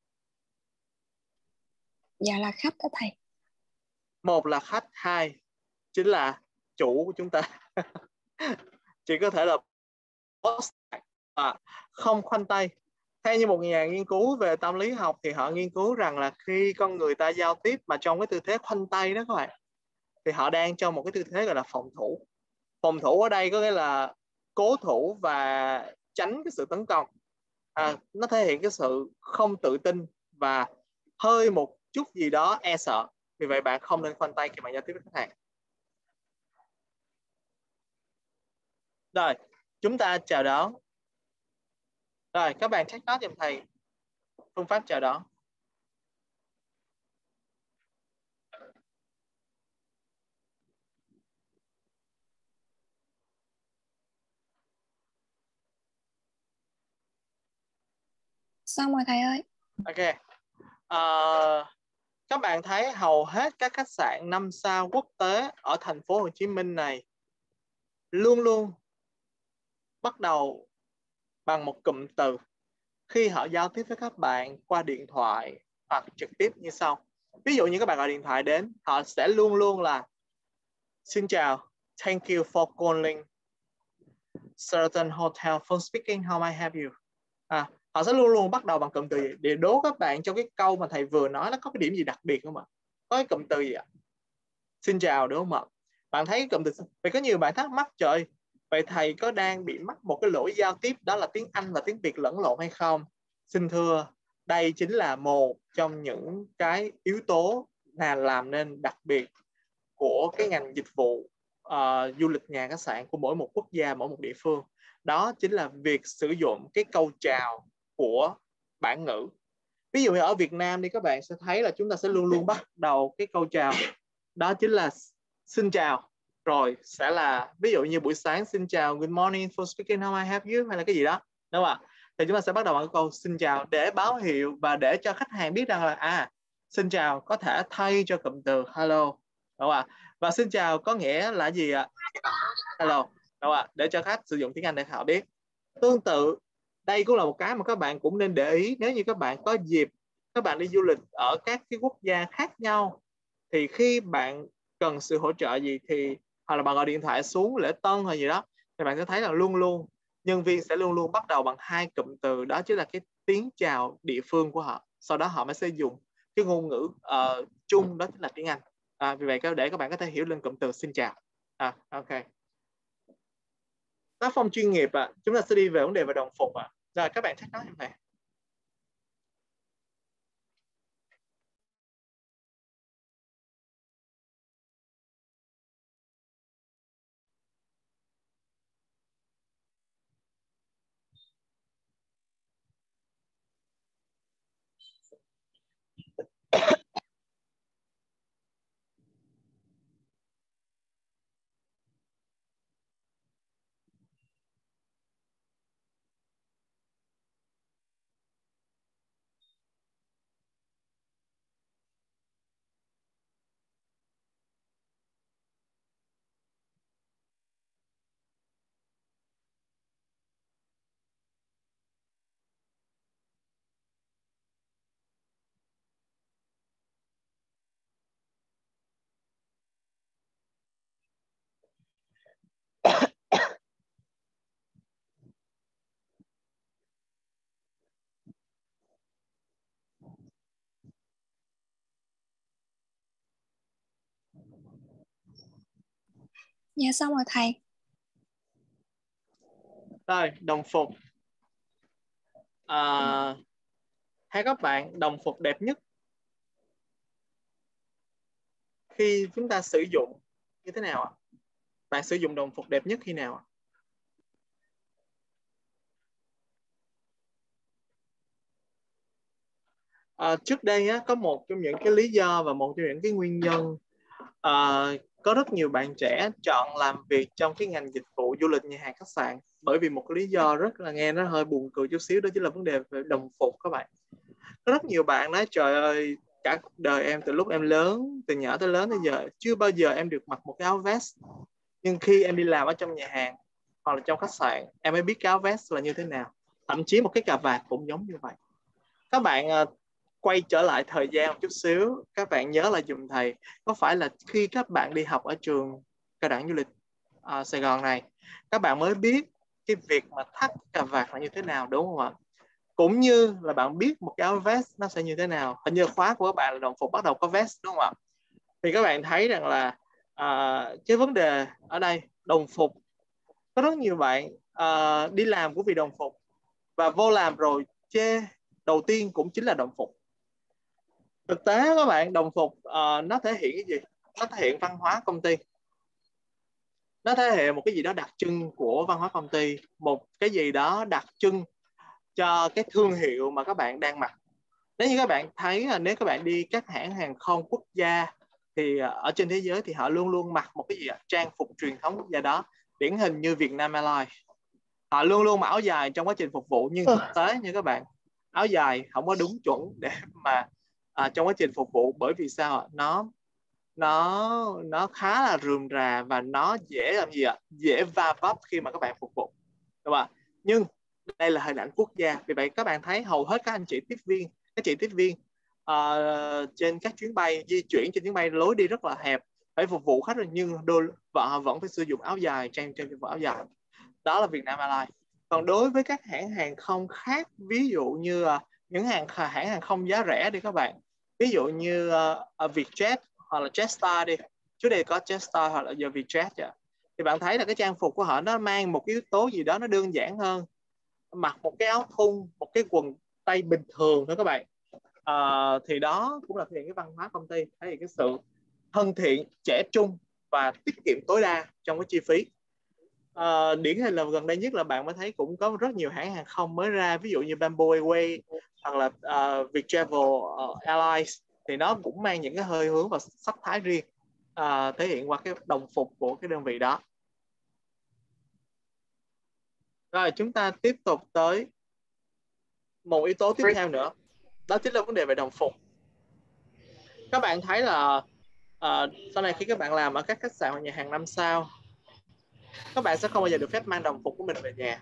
Dạ là khách đó thầy. Một là khách, hai chính là chủ của chúng ta. Chỉ có thể là boss, không khoanh tay. Theo như một nhà nghiên cứu về tâm lý học thì họ nghiên cứu rằng là khi con người ta giao tiếp mà trong cái tư thế khoanh tay đó các bạn, thì họ đang trong một cái tư thế gọi là phòng thủ. Phòng thủ ở đây có nghĩa là cố thủ và tránh cái sự tấn công. Nó thể hiện cái sự không tự tin và hơi một chút gì đó e sợ. Vì vậy bạn không nên khoanh tay khi bạn giao tiếp với khách hàng. Rồi, chúng ta chào đón. Rồi, các bạn check note giùm thầy phương pháp chào đón. Xong rồi thầy ơi. Ok. Các bạn thấy hầu hết các khách sạn 5 sao quốc tế ở thành phố Hồ Chí Minh này luôn luôn bắt đầu bằng một cụm từ khi họ giao tiếp với các bạn qua điện thoại hoặc trực tiếp như sau. Ví dụ như các bạn gọi điện thoại đến, họ sẽ luôn luôn là xin chào, thank you for calling Sheraton Hotel, phone speaking, how may I help you? Họ sẽ luôn luôn bắt đầu bằng cụm từ gì? Để đố các bạn trong cái câu mà thầy vừa nói nó có cái điểm gì đặc biệt không ạ? Có cái cụm từ gì ạ? Xin chào, đúng không ạ? Bạn thấy cái cụm từ, vậy có nhiều bạn thắc mắc, trời, vậy thầy có đang bị mắc một cái lỗi giao tiếp đó là tiếng Anh và tiếng Việt lẫn lộn hay không? Xin thưa, đây chính là một trong những cái yếu tố là làm nên đặc biệt của cái ngành dịch vụ du lịch nhà khách sạn của mỗi một quốc gia, mỗi một địa phương. Đó chính là việc sử dụng cái câu chào của bản ngữ. Ví dụ như ở Việt Nam đi, các bạn sẽ thấy là chúng ta sẽ luôn luôn bắt đầu cái câu chào đó chính là xin chào, rồi sẽ là ví dụ như buổi sáng xin chào, good morning, for speaking, how I help you, hay là cái gì đó, đúng không ạ? Thì chúng ta sẽ bắt đầu bằng câu xin chào để báo hiệu và để cho khách hàng biết rằng là xin chào có thể thay cho cụm từ hello, đúng không ạ? Và xin chào có nghĩa là gì ạ? Hello, đúng không ạ? Để cho khách sử dụng tiếng Anh để họ biết. Tương tự, đây cũng là một cái mà các bạn cũng nên để ý nếu như các bạn có dịp các bạn đi du lịch ở các cái quốc gia khác nhau, thì khi bạn cần sự hỗ trợ gì thì hoặc là bạn gọi điện thoại xuống lễ tân hay gì đó, thì bạn sẽ thấy là luôn luôn nhân viên sẽ luôn luôn bắt đầu bằng hai cụm từ, đó chính là cái tiếng chào địa phương của họ, sau đó họ mới sẽ dùng cái ngôn ngữ chung, đó chính là tiếng Anh. Vì vậy để các bạn có thể hiểu lên cụm từ xin chào. Ok. Tác phong chuyên nghiệp chúng ta sẽ đi về vấn đề về đồng phục Rồi các bạn check nói em này. Dạ xong rồi thầy. Rồi, đồng phục. Hay các bạn, đồng phục đẹp nhất khi chúng ta sử dụng như thế nào ạ? Bạn sử dụng đồng phục đẹp nhất khi nào ạ? Trước đây á, có một trong những cái lý do và một trong những cái nguyên nhân có rất nhiều bạn trẻ chọn làm việc trong cái ngành dịch vụ du lịch, nhà hàng, khách sạn bởi vì một cái lý do rất là nghe nó hơi buồn cười chút xíu, đó chính là vấn đề về đồng phục các bạn. Có rất nhiều bạn nói trời ơi, cả cuộc đời em từ lúc em lớn, từ nhỏ tới lớn tới giờ chưa bao giờ em được mặc một cái áo vest, nhưng khi em đi làm ở trong nhà hàng hoặc là trong khách sạn em mới biết cái áo vest là như thế nào. Thậm chí một cái cà vạt cũng giống như vậy. Các bạn quay trở lại thời gian một chút xíu, các bạn nhớ là dùm thầy, có phải là khi các bạn đi học ở trường cao đẳng du lịch Sài Gòn này, các bạn mới biết cái việc mà thắt cà vạt là như thế nào, đúng không ạ? Cũng như là bạn biết một cái áo vest nó sẽ như thế nào. Hình như khóa của các bạn là đồng phục bắt đầu có vest, đúng không ạ? Thì các bạn thấy rằng là cái vấn đề ở đây, đồng phục, có rất nhiều bạn đi làm cũng vì đồng phục, và vô làm rồi chê đầu tiên cũng chính là đồng phục. Thực tế các bạn, đồng phục nó thể hiện cái gì? Nó thể hiện văn hóa công ty, nó thể hiện một cái gì đó đặc trưng của văn hóa công ty, một cái gì đó đặc trưng cho cái thương hiệu mà các bạn đang mặc. Nếu như các bạn thấy, nếu các bạn đi các hãng hàng không quốc gia thì ở trên thế giới thì họ luôn luôn mặc một cái gì trang phục truyền thống quốc gia đó. Điển hình như Vietnam Airlines, họ luôn luôn mặc áo dài trong quá trình phục vụ, nhưng thực tế như các bạn, áo dài không có đúng chuẩn để mà trong quá trình phục vụ. Bởi vì sao? Nó khá là rườm rà và nó dễ làm gì ạ? Dễ va vấp khi mà các bạn phục vụ, đúng không? Nhưng đây là hình ảnh quốc gia, vì vậy các bạn thấy hầu hết các anh chị tiếp viên, các chị tiếp viên trên các chuyến bay, di chuyển trên chuyến bay lối đi rất là hẹp, phải phục vụ khách, nhưng vợ họ vẫn phải sử dụng áo dài, trang phục áo dài. Đó là Vietnam Airlines. Còn đối với các hãng hàng không khác, ví dụ như những hãng hàng không giá rẻ đi các bạn, ví dụ như Vietjet hoặc là Jetstar đi, trước đây có Jetstar hoặc là giờ Vietjet vậy, thì bạn thấy là cái trang phục của họ nó mang một cái yếu tố gì đó nó đơn giản hơn, mặc một cái áo thun, một cái quần tây bình thường thôi các bạn. Thì đó cũng là thể hiện cái văn hóa công ty, thể hiện cái sự thân thiện, trẻ trung và tiết kiệm tối đa trong cái chi phí. Điển hình là gần đây nhất là bạn mới thấy cũng có rất nhiều hãng hàng không mới ra, ví dụ như Bamboo Airways hoặc là Viettravel Airlines, thì nó cũng mang những cái hơi hướng và sắc thái riêng, thể hiện qua cái đồng phục của cái đơn vị đó. Rồi chúng ta tiếp tục tới một yếu tố tiếp theo nữa, đó chính là vấn đề về đồng phục. Các bạn thấy là sau này khi các bạn làm ở các khách sạn hoặc nhà hàng 5 sao, các bạn sẽ không bao giờ được phép mang đồng phục của mình về nhà.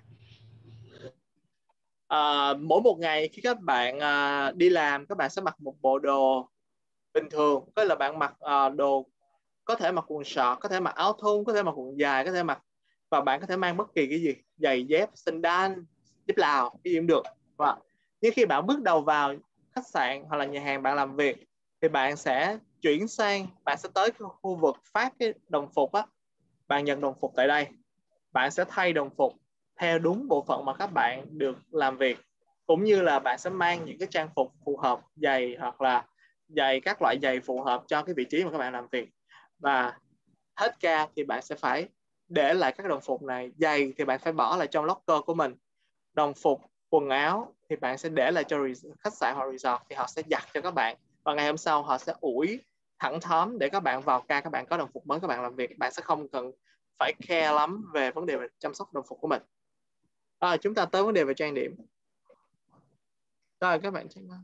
Mỗi một ngày khi các bạn đi làm, các bạn sẽ mặc một bộ đồ bình thường, tức là bạn mặc đồ, có thể mặc quần sọt, có thể mặc áo thun, có thể mặc quần dài, có thể mặc, và bạn có thể mang bất kỳ cái gì, giày dép, sandal, dép Lào, cái gì cũng được. Và nhưng khi bạn bước đầu vào khách sạn hoặc là nhà hàng bạn làm việc, thì bạn sẽ chuyển sang, bạn sẽ tới cái khu vực phát cái đồng phục á, bạn nhận đồng phục tại đây, bạn sẽ thay đồng phục theo đúng bộ phận mà các bạn được làm việc, cũng như là bạn sẽ mang những cái trang phục phù hợp, giày hoặc là các loại giày phù hợp cho cái vị trí mà các bạn làm việc. Và hết ca thì bạn sẽ phải để lại các đồng phục này. Giày thì bạn phải bỏ lại trong locker của mình. Đồng phục, quần áo thì bạn sẽ để lại cho khách sạn hoặc resort, thì họ sẽ giặt cho các bạn, và ngày hôm sau họ sẽ ủi thẳng thớm để các bạn vào ca, các bạn có đồng phục mới các bạn làm việc. Bạn sẽ không cần phải care lắm về vấn đề về chăm sóc đồng phục của mình. Rồi chúng ta tới vấn đề về trang điểm. Rồi các bạn check.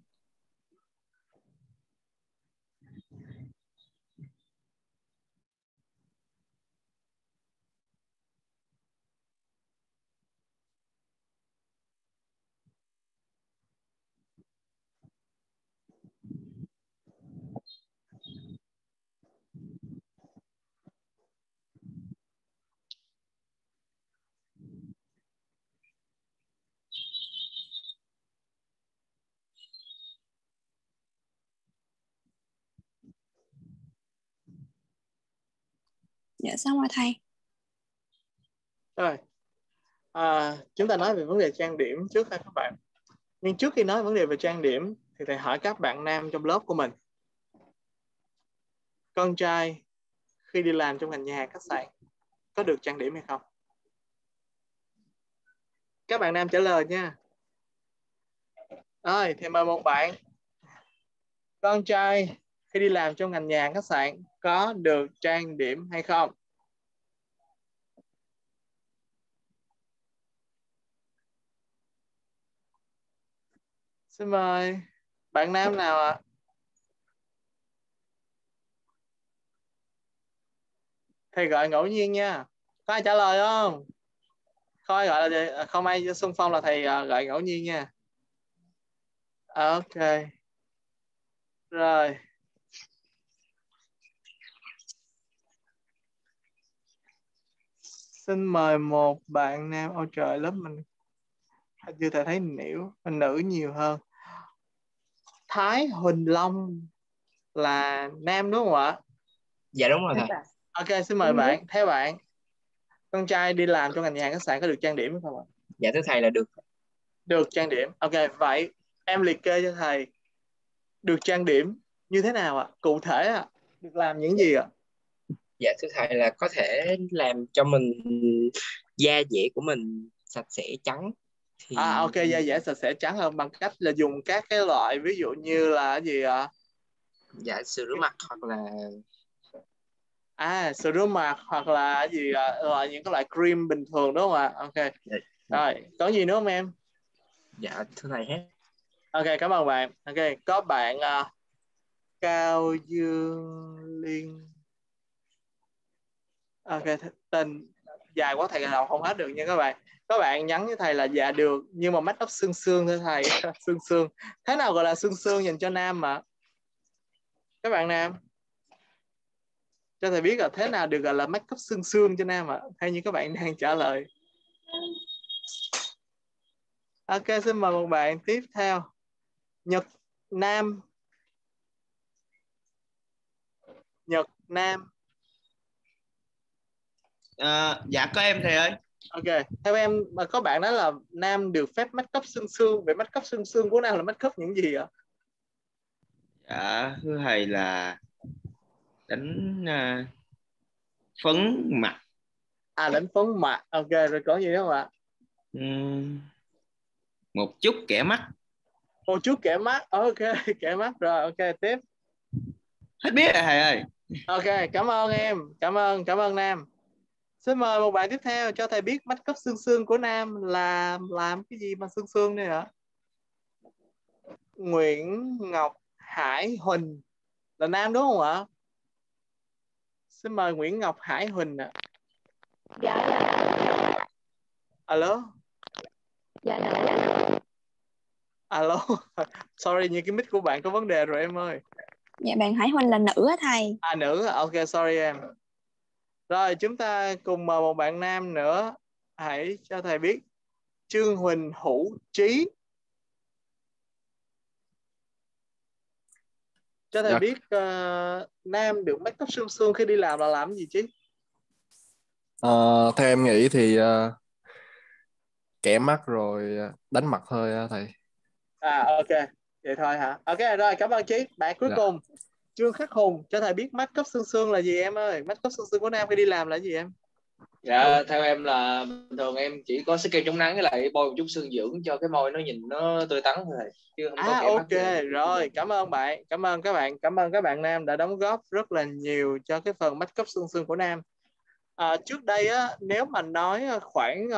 Dạ xong rồi thầy. Rồi, chúng ta nói về vấn đề trang điểm trước ha các bạn. Nhưng trước khi nói vấn đề về trang điểm thì thầy hỏi các bạn nam trong lớp của mình. Con trai khi đi làm trong ngành nhà hàng khách sạn có được trang điểm hay không? Các bạn nam trả lời nha. Rồi, thì mời một bạn. Con trai khi đi làm trong ngành nhà hàng khách sạn có được trang điểm hay không? Xin mời bạn nam nào ạ? Thầy gọi ngẫu nhiên nha. Có ai trả lời không? Không ai gọi là gì? Không ai xung phong là thầy gọi ngẫu nhiên nha. Ok. Rồi. Xin mời một bạn nam. Ôi trời, lớp mình hình như thầy thấy nữ nhiều hơn. Thái Huỳnh Long là nam đúng không ạ? Dạ đúng rồi thầy. Ok, xin mời bạn. Theo bạn, con trai đi làm trong ngành nhà hàng khách sạn có được trang điểm hay không ạ? Dạ thưa thầy là được. Được trang điểm. Ok, vậy em liệt kê cho thầy được trang điểm như thế nào ạ? Cụ thể ạ? Được làm những gì ạ? Dạ thưa thầy là có thể làm cho mình da dẻ của mình sạch sẽ trắng. Thì Ok, da dẻ sạch sẽ trắng hơn bằng cách là dùng các cái loại ví dụ như là gì ạ? dạ sữa rửa mặt hoặc là Sữa rửa mặt hoặc là gì ạ? Những cái loại cream bình thường đúng không ạ? Ok. dạ, Rồi, có gì nữa không em? dạ thưa thầy hết. Ok, cảm ơn bạn. Ok, có bạn Cao Dương Liên. Ok, tên dài quá thầy đọc không hết được nha các bạn. Các bạn nhắn với thầy là dạ được, nhưng mà make up xương xương thôi thầy. Xương xương. Thế nào gọi là xương xương dành cho nam mà? Các bạn nam cho thầy biết là thế nào được gọi là make up xương xương cho nam ạ? Hay như các bạn đang trả lời. Ok, xin mời một bạn tiếp theo. Nhật Nam. Nhật Nam. Dạ có em thầy ơi. Ok, theo em mà có bạn nói là nam được phép make up xương xương. Vậy make up xương xương của nam là make up những gì ạ? Dạ thưa thầy là đánh phấn mặt. Đánh phấn mặt. Ok, rồi có gì nữa không ạ? Một chút kẻ mắt. Một chút kẻ mắt. Ok, kẻ mắt rồi. Ok, tiếp. Hết biết rồi thầy ơi. Ok, cảm ơn em. Cảm ơn Nam. Xin mời một bạn tiếp theo cho thầy biết make up xương xương của Nam là làm cái gì mà xương xương đây ạ? Nguyễn Ngọc Hải Huỳnh là nam đúng không ạ? Xin mời Nguyễn Ngọc Hải Huỳnh ạ. Dạ. Alo. Dạ. Alo. Sorry, như cái mic của bạn có vấn đề rồi em ơi. Dạ bạn Hải Huỳnh là nữ á thầy. Nữ. Ok, sorry em. Rồi, chúng ta cùng mời một bạn nam nữa. Hãy cho thầy biết Trương Huỳnh Hữu Trí. Cho thầy biết nam được make up xương xương khi đi làm là làm gì chứ? Theo em nghĩ thì kẻ mắt rồi đánh mặt thôi á thầy. Ok, vậy thôi hả? Ok rồi, cảm ơn Chí. Bạn cuối cùng Trương Khắc Hùng, cho thầy biết make up xương xương là gì em ơi? Make up xương xương của nam khi đi làm là gì em? Dạ theo em là bình thường em chỉ có sức kem chống nắng với lại bôi một chút xương dưỡng cho cái môi nó nhìn nó tươi tắn thôi, chứ không có kẻ mắt Ok rồi, cảm ơn bạn, cảm ơn các bạn nam đã đóng góp rất là nhiều cho cái phần make up xương xương của nam. Trước đây á, nếu mà nói khoảng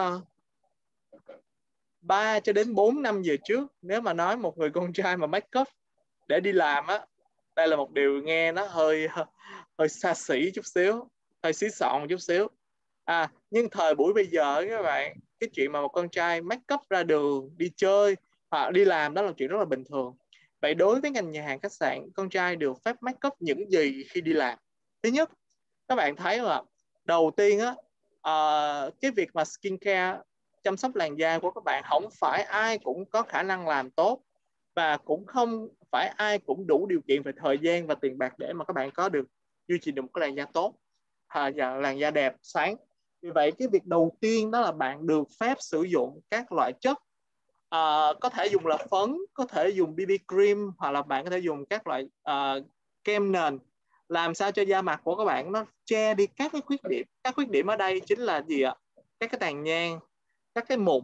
3 cho đến 4 năm về trước, nếu mà nói một người con trai mà make up để đi làm á, đây là một điều nghe nó hơi xa xỉ chút xíu, hơi xí xọn một chút xíu. Nhưng thời buổi bây giờ các bạn, cái chuyện mà một con trai make up ra đường đi chơi hoặc đi làm đó là chuyện rất là bình thường. Vậy đối với ngành nhà hàng khách sạn, con trai được phép make up những gì khi đi làm? Thứ nhất, các bạn thấy là đầu tiên á, cái việc mà skincare, chăm sóc làn da của các bạn không phải ai cũng có khả năng làm tốt, và cũng không phải ai cũng đủ điều kiện về thời gian và tiền bạc để mà các bạn có được duy trì được một cái làn da tốt, và làn da đẹp sáng. Vì vậy cái việc đầu tiên đó là bạn được phép sử dụng các loại chất, có thể dùng là phấn, có thể dùng BB cream, hoặc là bạn có thể dùng các loại kem nền, làm sao cho da mặt của các bạn nó che đi các cái khuyết điểm. Các khuyết điểm ở đây chính là gì ạ? Các cái tàn nhang, các cái mụn,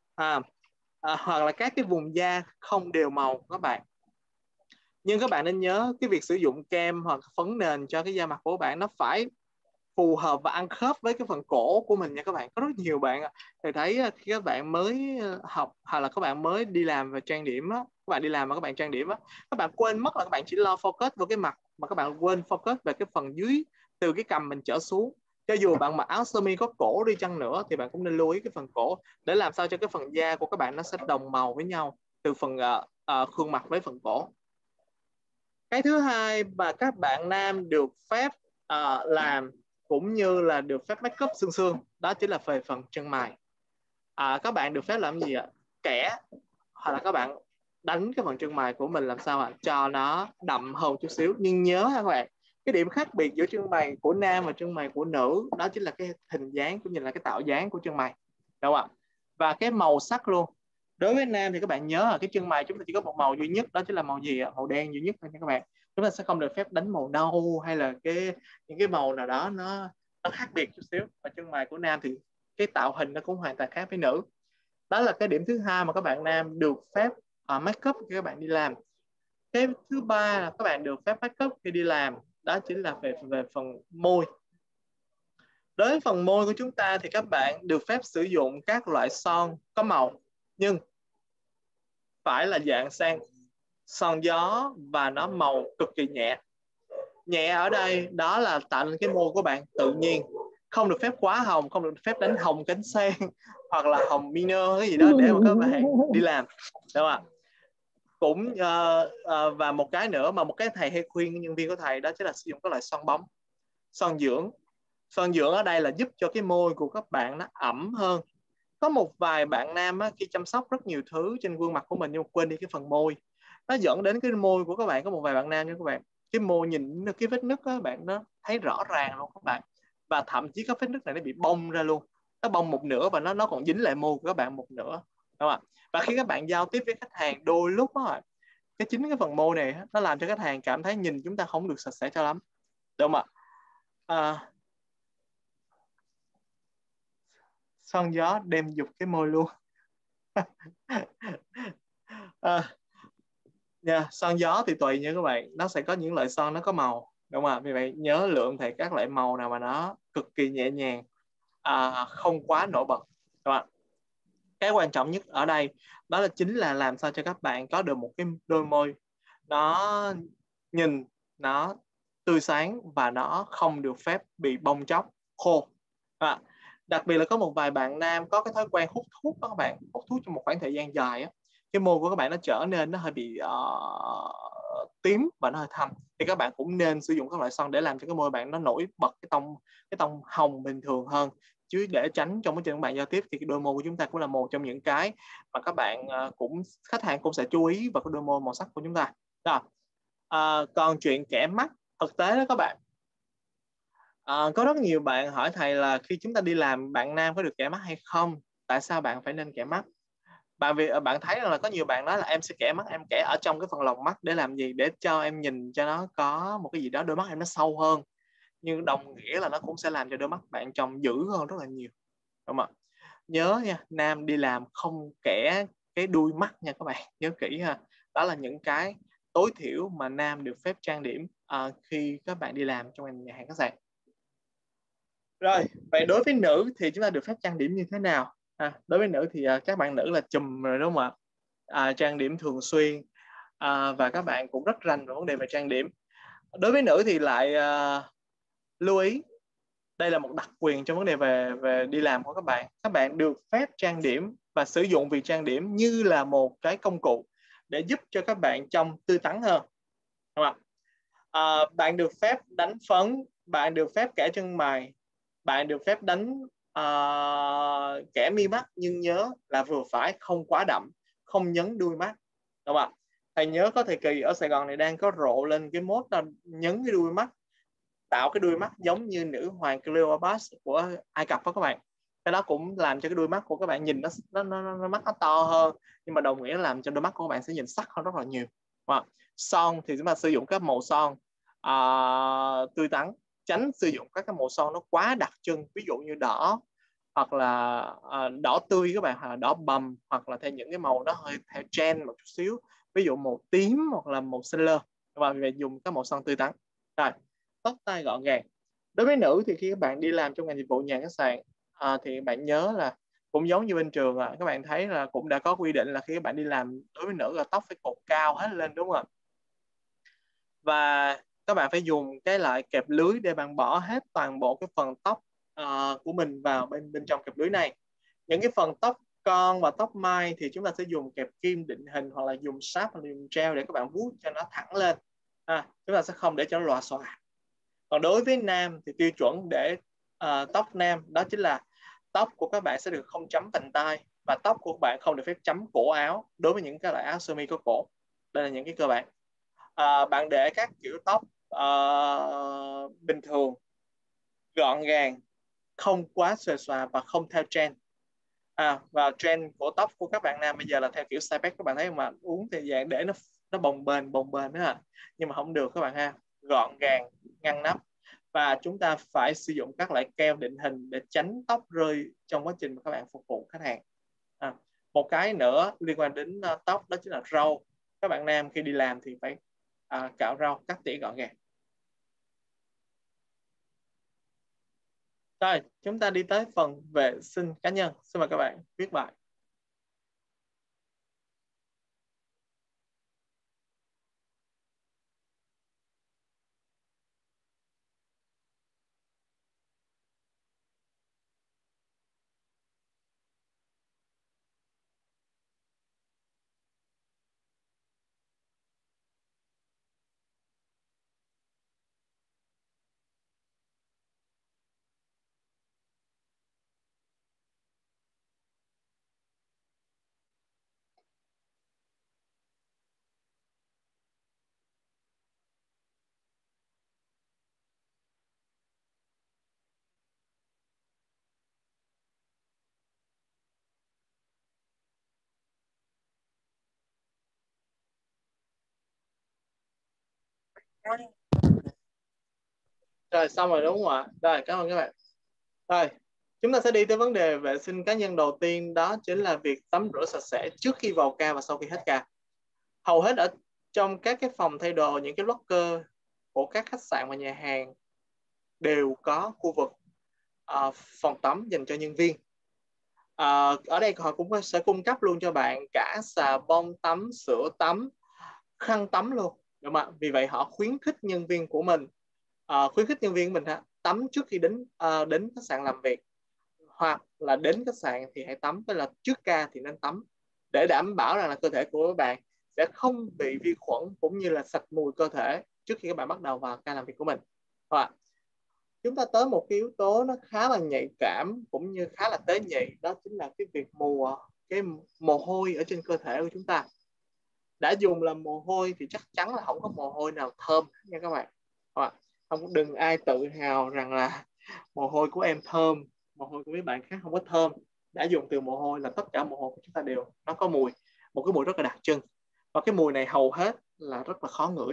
hoặc là các cái vùng da không đều màu của các bạn. Nhưng các bạn nên nhớ cái việc sử dụng kem hoặc phấn nền cho cái da mặt của bạn nó phải phù hợp và ăn khớp với cái phần cổ của mình nha các bạn. Có rất nhiều bạn thì thấy khi các bạn mới học hoặc là các bạn mới đi làm và trang điểm á, các bạn đi làm mà các bạn trang điểm á, các bạn quên mất là các bạn chỉ lo focus vào cái mặt mà các bạn quên focus về cái phần dưới, từ cái cằm mình trở xuống. Cho dù bạn mặc áo sơ mi có cổ đi chăng nữa thì bạn cũng nên lưu ý cái phần cổ để làm sao cho cái phần da của các bạn nó sẽ đồng màu với nhau từ phần khuôn mặt với phần cổ. Cái thứ hai mà các bạn nam được phép làm cũng như là được phép make up xương xương, đó chính là về phần chân mày. Các bạn được phép làm gì ạ? Kẻ hoặc là các bạn đánh cái phần chân mày của mình làm sao cho nó đậm hơn chút xíu. Nhưng nhớ các bạn, cái điểm khác biệt giữa chân mày của nam và chân mày của nữ đó chính là cái hình dáng cũng như là cái tạo dáng của chân mày, đúng không ạ? Và cái màu sắc luôn. Đối với nam thì các bạn nhớ là cái chân mày chúng ta chỉ có một màu duy nhất, đó chính là màu gì ạ? Màu đen duy nhất thôi nha các bạn. Chúng ta sẽ không được phép đánh màu nâu hay là những cái màu nào đó nó khác biệt chút xíu. Và chân mày của nam thì cái tạo hình nó cũng hoàn toàn khác với nữ. Đó là cái điểm thứ hai mà các bạn nam được phép make up khi các bạn đi làm. Cái thứ ba là các bạn được phép make up khi đi làm, đó chính là về phần môi. Đối với phần môi của chúng ta thì các bạn được phép sử dụng các loại son có màu, nhưng phải là dạng sang son gió và nó màu cực kỳ nhẹ. Nhẹ ở đây đó là tạo nên cái môi của bạn tự nhiên, không được phép quá hồng, không được phép đánh hồng cánh sen hoặc là hồng minor cái gì đó để mà các bạn đi làm, đúng không ạ? Cũng và một cái nữa mà một cái thầy hay khuyên nhân viên của thầy đó chính là sử dụng các loại son bóng, son dưỡng. Son dưỡng ở đây là giúp cho cái môi của các bạn nó ẩm hơn. Có một vài bạn nam á, khi chăm sóc rất nhiều thứ trên gương mặt của mình nhưng mà quên đi cái phần môi, nó dẫn đến cái môi của các bạn. Có một vài bạn nam nha các bạn, cái môi nhìn cái vết nứt á, bạn nó thấy rõ ràng luôn các bạn, và thậm chí các vết nứt này nó bị bong ra luôn, nó bong một nửa và nó còn dính lại môi của các bạn một nửa, đúng không ạ? Và khi các bạn giao tiếp với khách hàng đôi lúc á, chính cái phần môi này nó làm cho khách hàng cảm thấy nhìn chúng ta không được sạch sẽ cho lắm, đúng không ạ? Son gió đem dục cái môi luôn. Son gió thì tùy nha các bạn, nó sẽ có những loại son nó có màu, đúng không ạ? Vì vậy nhớ lựa thì các loại màu nào mà nó cực kỳ nhẹ nhàng, không quá nổi bật, đúng không ạ? Cái quan trọng nhất ở đây đó là chính là làm sao cho các bạn có được một cái đôi môi nó nhìn nó tươi sáng và nó không được phép bị bong tróc, khô. Đặc biệt là có một vài bạn nam có cái thói quen hút thuốc đó các bạn, hút thuốc trong một khoảng thời gian dài á, cái môi của các bạn nó trở nên nó hơi bị tím và nó hơi thâm, thì các bạn cũng nên sử dụng các loại son để làm cho cái môi bạn nó nổi bật cái tông hồng bình thường hơn. Chứ để tránh trong quá trình các bạn giao tiếp thì cái đôi môi của chúng ta cũng là một trong những cái mà các bạn khách hàng cũng sẽ chú ý vào cái đôi môi màu sắc của chúng ta. Đó. Còn chuyện kẻ mắt, thực tế đó các bạn, có rất nhiều bạn hỏi thầy là khi chúng ta đi làm bạn nam có được kẻ mắt hay không? Tại sao bạn phải nên kẻ mắt? Bạn thấy rằng là có nhiều bạn nói là em sẽ kẻ mắt, em kẻ ở trong cái phần lồng mắt để làm gì? Để cho em nhìn cho nó có một cái gì đó, đôi mắt em nó sâu hơn. Nhưng đồng nghĩa là nó cũng sẽ làm cho đôi mắt bạn trông dữ hơn rất là nhiều, đúng không ạ? Nhớ nha, nam đi làm không kẻ cái đuôi mắt nha các bạn, nhớ kỹ ha. Đó là những cái tối thiểu mà nam được phép trang điểm khi các bạn đi làm trong nhà hàng khách sạn. Rồi, vậy đối với nữ thì chúng ta được phép trang điểm như thế nào? Đối với nữ thì các bạn nữ là chùm rồi, đúng không ạ? Trang điểm thường xuyên và các bạn cũng rất rành về vấn đề về trang điểm. Đối với nữ thì lại lưu ý, đây là một đặc quyền trong vấn đề về đi làm của các bạn. Các bạn được phép trang điểm và sử dụng việc trang điểm như là một cái công cụ để giúp cho các bạn trông tươi tắn hơn, đúng không ạ? Bạn được phép đánh phấn, bạn được phép kẻ chân mày, bạn được phép đánh kẻ mi mắt, nhưng nhớ là vừa phải, không quá đậm, không nhấn đuôi mắt, đúng không ạ? Thầy nhớ có thời kỳ ở Sài Gòn này đang có rộ lên cái mốt là nhấn cái đuôi mắt. tạo cái đuôi mắt giống như nữ hoàng Cleopatra của Ai Cập đó các bạn. Cái đó cũng làm cho cái đuôi mắt của các bạn nhìn nó mắt nó to hơn, nhưng mà đồng nghĩa làm cho đôi mắt của các bạn sẽ nhìn sắc hơn rất là nhiều. Son thì chúng ta sử dụng các màu son tươi tắn, tránh sử dụng các cái màu son nó quá đặc trưng, ví dụ như đỏ hoặc là đỏ tươi các bạn, hoặc là đỏ bầm, hoặc là theo những cái màu đó hơi theo trend một chút xíu, ví dụ màu tím hoặc là màu xanh lơ, và vì vậy dùng các màu son tươi tắn. Rồi, tóc tai gọn gàng. Đối với nữ thì khi các bạn đi làm trong ngành dịch vụ nhà khách sạn thì bạn nhớ là cũng giống như bên trường các bạn thấy là cũng đã có quy định là khi các bạn đi làm đối với nữ là tóc phải cột cao hết lên, đúng không ạ? Và các bạn phải dùng cái loại kẹp lưới để bạn bỏ hết toàn bộ cái phần tóc của mình vào bên trong kẹp lưới này. Những cái phần tóc con và tóc mai thì chúng ta sẽ dùng kẹp kim định hình, hoặc là dùng sáp hoặc là dùng gel để các bạn vuốt cho nó thẳng lên. Chúng ta sẽ không để cho nó lòa xòa. Còn đối với nam thì tiêu chuẩn để tóc nam đó chính là tóc của các bạn sẽ được không chấm vành tai, và tóc của các bạn không được phép chấm cổ áo đối với những cái loại áo sơ mi có cổ. Đây là những cái cơ bản. Bạn để các kiểu tóc bình thường, gọn gàng, không quá xòe xòa và không theo trend. Và trend của tóc của các bạn nam bây giờ là theo kiểu style back, các bạn thấy không, mà uống thì dạng để nó bồng bềnh đó nhưng mà không được các bạn ha. Gọn gàng, ngăn nắp, và chúng ta phải sử dụng các loại keo định hình để tránh tóc rơi trong quá trình mà các bạn phục vụ khách hàng. Một cái nữa liên quan đến tóc đó chính là râu. Các bạn nam khi đi làm thì phải cạo râu, cắt tỉa gọn gàng. Rồi, chúng ta đi tới phần vệ sinh cá nhân. Xin mời các bạn viết bài. Rồi, xong rồi đúng không ạ? Rồi, cảm ơn các bạn. Rồi, chúng ta sẽ đi tới vấn đề vệ sinh cá nhân đầu tiên, đó chính là việc tắm rửa sạch sẽ trước khi vào ca và sau khi hết ca. Hầu hết ở trong các cái phòng thay đồ, những cái locker của các khách sạn và nhà hàng đều có khu vực phòng tắm dành cho nhân viên. Ở đây họ cũng sẽ cung cấp luôn cho bạn cả xà bông tắm, sữa tắm, khăn tắm luôn, đúng không ạ? Vì vậy họ khuyến khích nhân viên của mình tắm trước khi đến khách sạn làm việc, hoặc là đến khách sạn thì hãy tắm, tức là trước ca thì nên tắm, để đảm bảo rằng là cơ thể của các bạn sẽ không bị vi khuẩn cũng như là sạch mùi cơ thể trước khi các bạn bắt đầu vào ca làm việc của mình. Chúng ta tới một cái yếu tố nó khá là nhạy cảm cũng như khá là tế nhị, đó chính là cái việc cái mồ hôi ở trên cơ thể của chúng ta. Đã dùng là mồ hôi thì chắc chắn là không có mồ hôi nào thơm nha các bạn. Không, đừng ai tự hào rằng là mồ hôi của em thơm, mồ hôi của mấy bạn khác không có thơm. Đã dùng từ mồ hôi là tất cả mồ hôi của chúng ta đều nó có mùi, một cái mùi rất là đặc trưng, và cái mùi này hầu hết là rất là khó ngửi.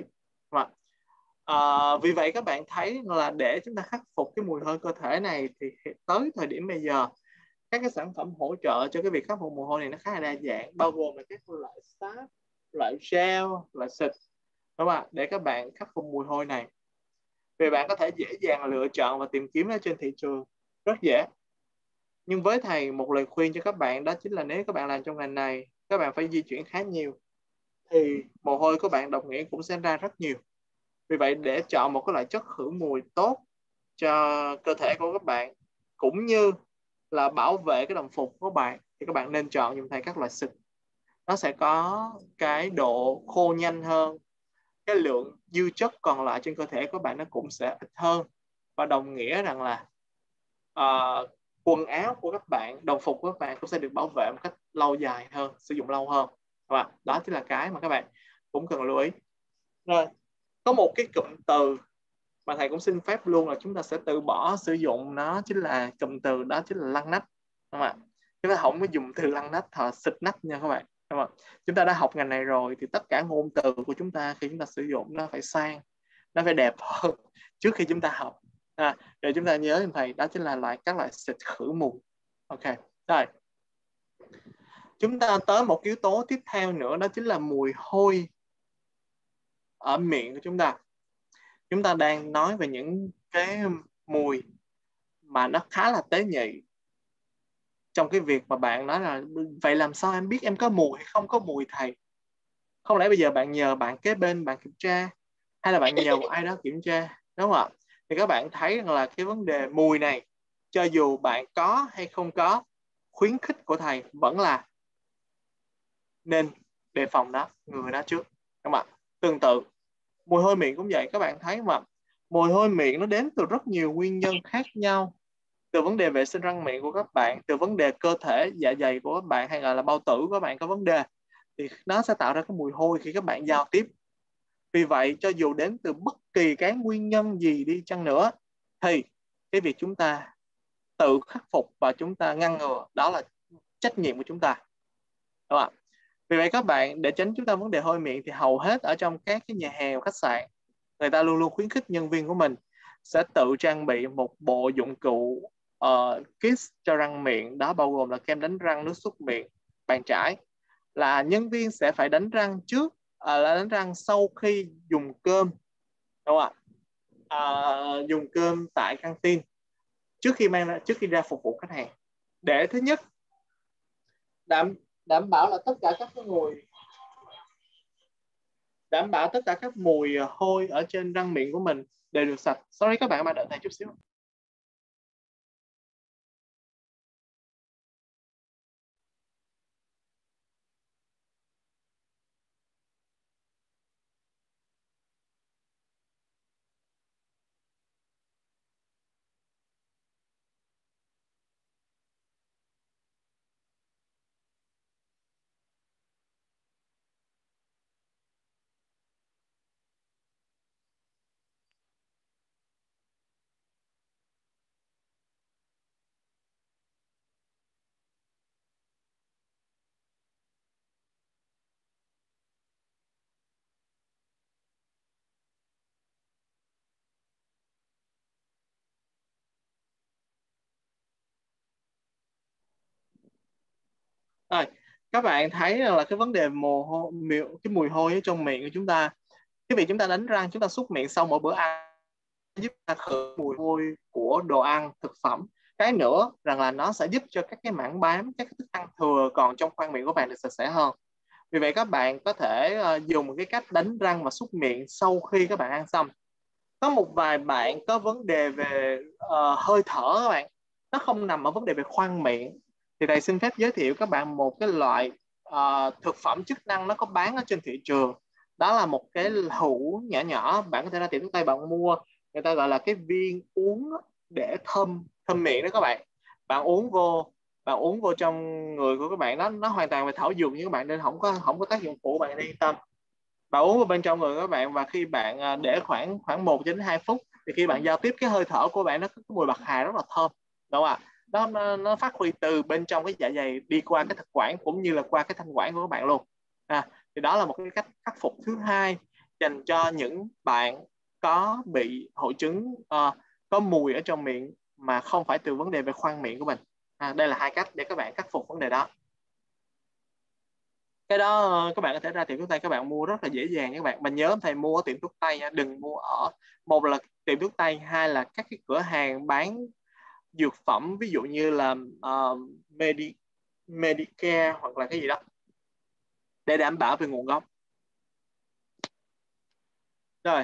Vì vậy các bạn thấy là để chúng ta khắc phục cái mùi hôi cơ thể này thì tới thời điểm bây giờ các cái sản phẩm hỗ trợ cho cái việc khắc phục mùi hôi này nó khá là đa dạng, bao gồm là các loại sáp, loại gel, loại xịt, đúng không? Để các bạn khắc phục mùi hôi này. Vì bạn có thể dễ dàng lựa chọn và tìm kiếm nó trên thị trường rất dễ. Nhưng với thầy, một lời khuyên cho các bạn đó chính là nếu các bạn làm trong ngành này, các bạn phải di chuyển khá nhiều, thì mồ hôi của bạn đồng nghĩa cũng sẽ ra rất nhiều. Vì vậy để chọn một cái loại chất khử mùi tốt cho cơ thể của các bạn, cũng như là bảo vệ cái đồng phục của bạn, thì các bạn nên chọn dùng các loại xịt. Nó sẽ có cái độ khô nhanh hơn, cái lượng dư chất còn lại trên cơ thể của bạn nó cũng sẽ ít hơn, và đồng nghĩa rằng là quần áo của các bạn, đồng phục của các bạn cũng sẽ được bảo vệ một cách lâu dài hơn, sử dụng lâu hơn. Và đó chính là cái mà các bạn cũng cần lưu ý. Rồi, có một cái cụm từ mà thầy cũng xin phép luôn là chúng ta sẽ từ bỏ sử dụng nó, chính là cụm từ đó chính là lăn nách, đúng không ạ? Chúng ta không có dùng từ lăn nách hoặc xịt nách nha các bạn, đúng không? Chúng ta đã học ngành này rồi thì tất cả ngôn từ của chúng ta khi chúng ta sử dụng nó phải sang, nó phải đẹp hơn trước khi chúng ta học. Rồi chúng ta nhớ thầy, đó chính là các loại xịt khử mùi. Ok, rồi chúng ta tới một yếu tố tiếp theo nữa, đó chính là mùi hôi ở miệng của chúng ta. Chúng ta đang nói về những cái mùi mà nó khá là tế nhị trong cái việc mà bạn nói là vậy làm sao em biết em có mùi hay không có mùi thầy? Không lẽ bây giờ bạn nhờ bạn kế bên bạn kiểm tra, hay là bạn nhờ một ai đó kiểm tra, đúng không ạ? Thì các bạn thấy rằng là cái vấn đề mùi này, cho dù bạn có hay không có, khuyến khích của thầy vẫn là nên đề phòng đó, người đó trước, đúng không ạ? Tương tự mùi hôi miệng cũng vậy, các bạn thấy mà mùi hôi miệng nó đến từ rất nhiều nguyên nhân khác nhau, từ vấn đề vệ sinh răng miệng của các bạn, từ vấn đề cơ thể dạ dày của các bạn, hay là bao tử của các bạn có vấn đề, thì nó sẽ tạo ra cái mùi hôi khi các bạn giao tiếp. Vì vậy cho dù đến từ bất kỳ cái nguyên nhân gì đi chăng nữa, thì cái việc chúng ta tự khắc phục và chúng ta ngăn ngừa, đó là trách nhiệm của chúng ta, đúng không ạ? Vì vậy các bạn, để tránh chúng ta vấn đề hôi miệng, thì hầu hết ở trong các cái nhà hàng, khách sạn, người ta luôn luôn khuyến khích nhân viên của mình sẽ tự trang bị một bộ dụng cụ kiss cho răng miệng, đó bao gồm là kem đánh răng, nước súc miệng, bàn chải. Là nhân viên sẽ phải đánh răng trước, là đánh răng sau khi dùng cơm, đúng không ạ? Dùng cơm tại căng tin trước khi ra phục vụ khách hàng, để thứ nhất đảm bảo là tất cả các cái đảm bảo tất cả các mùi hôi ở trên răng miệng của mình đều được sạch. Sorry các bạn, đợi thầy chút xíu. Rồi, các bạn thấy là cái vấn đề cái mùi hôi ở trong miệng của chúng ta, cái việc chúng ta đánh răng, chúng ta súc miệng sau mỗi bữa ăn giúp ta khử mùi hôi của đồ ăn, thực phẩm. Cái nữa rằng là nó sẽ giúp cho các cái mảng bám, các cái thức ăn thừa còn trong khoang miệng của bạn được sạch sẽ hơn. Vì vậy các bạn có thể dùng cái cách đánh răng và súc miệng sau khi các bạn ăn xong. Có một vài bạn có vấn đề về hơi thở các bạn, nó không nằm ở vấn đề về khoang miệng, thì thầy xin phép giới thiệu các bạn một cái loại thực phẩm chức năng nó có bán ở trên thị trường. Đó là một cái hũ nhỏ nhỏ, bạn có thể ra tiệm thuốc tây bạn mua, người ta gọi là cái viên uống để thơm miệng đó các bạn. Bạn uống vô trong người của các bạn, nó hoàn toàn về thảo dược, nhưng các bạn nên không có tác dụng phụ, bạn nên yên tâm. Bạn uống vào bên trong người các bạn, và khi bạn để khoảng 1 đến 2 phút, thì khi bạn giao tiếp, cái hơi thở của bạn nó có cái mùi bạc hà rất là thơm, đúng không ạ? Nó phát huy từ bên trong cái dạ dày đi qua cái thực quản cũng như là qua cái thanh quản của các bạn luôn. Thì đó là một cái cách khắc phục thứ hai dành cho những bạn có bị hội chứng có mùi ở trong miệng mà không phải từ vấn đề về khoang miệng của mình. Đây là hai cách để các bạn khắc phục vấn đề đó. Cái đó các bạn có thể ra tiệm thuốc tây các bạn mua rất là dễ dàng các bạn. Mà nhớ thầy mua ở tiệm thuốc tây nha, đừng mua ở, một là tiệm thuốc tây, hai là các cái cửa hàng bán dược phẩm, ví dụ như là Medicare hoặc là cái gì đó, để đảm bảo về nguồn gốc. Rồi,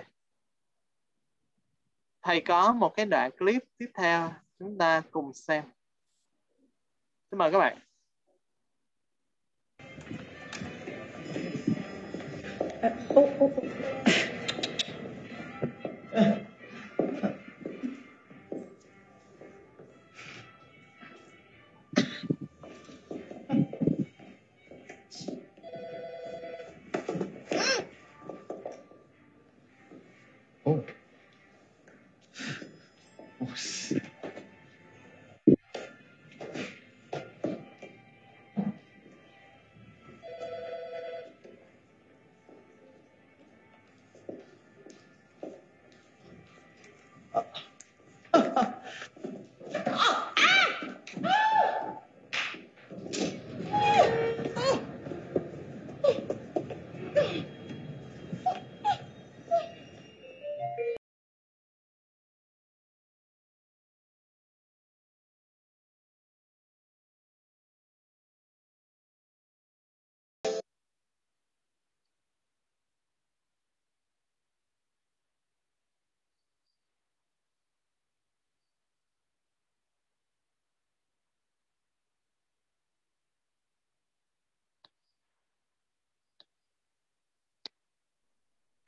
thầy có một cái đoạn clip tiếp theo, chúng ta cùng xem. Xin mời các bạn.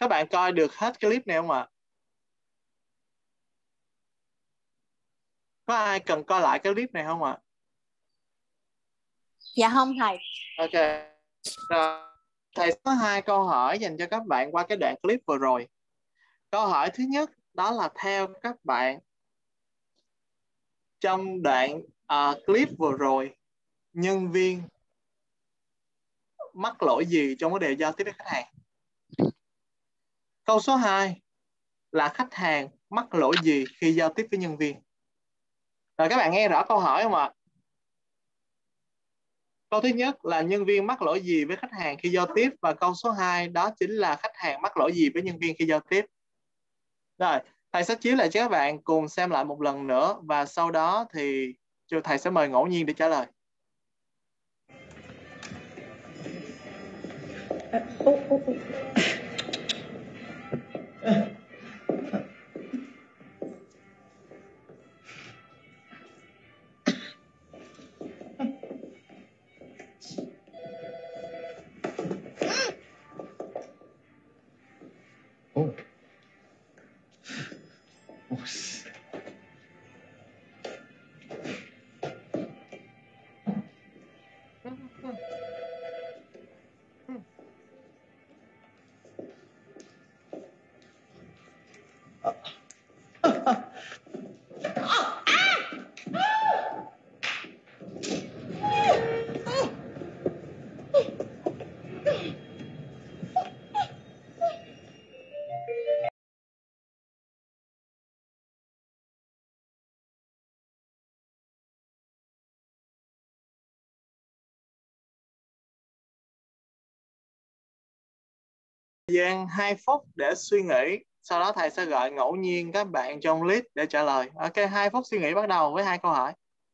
Các bạn coi được hết cái clip này không ạ? Có ai cần coi lại cái clip này không ạ? Dạ không thầy. Ok. Rồi, thầy có 2 câu hỏi dành cho các bạn qua cái đoạn clip vừa rồi. Câu hỏi thứ nhất đó là theo các bạn trong đoạn clip vừa rồi, nhân viên mắc lỗi gì trong vấn đề giao tiếp với khách hàng? Câu số 2 là khách hàng mắc lỗi gì khi giao tiếp với nhân viên? Rồi các bạn nghe rõ câu hỏi không ạ? Câu thứ nhất là nhân viên mắc lỗi gì với khách hàng khi giao tiếp, và câu số 2 đó chính là khách hàng mắc lỗi gì với nhân viên khi giao tiếp. Rồi, thầy sẽ chiếu lại cho các bạn cùng xem lại một lần nữa, và sau đó thì thầy sẽ mời ngẫu nhiên để trả lời. Thời gian 2 phút để suy nghĩ, sau đó thầy sẽ gọi ngẫu nhiên các bạn trong list để trả lời. Ok, 2 phút suy nghĩ bắt đầu với 2 câu hỏi.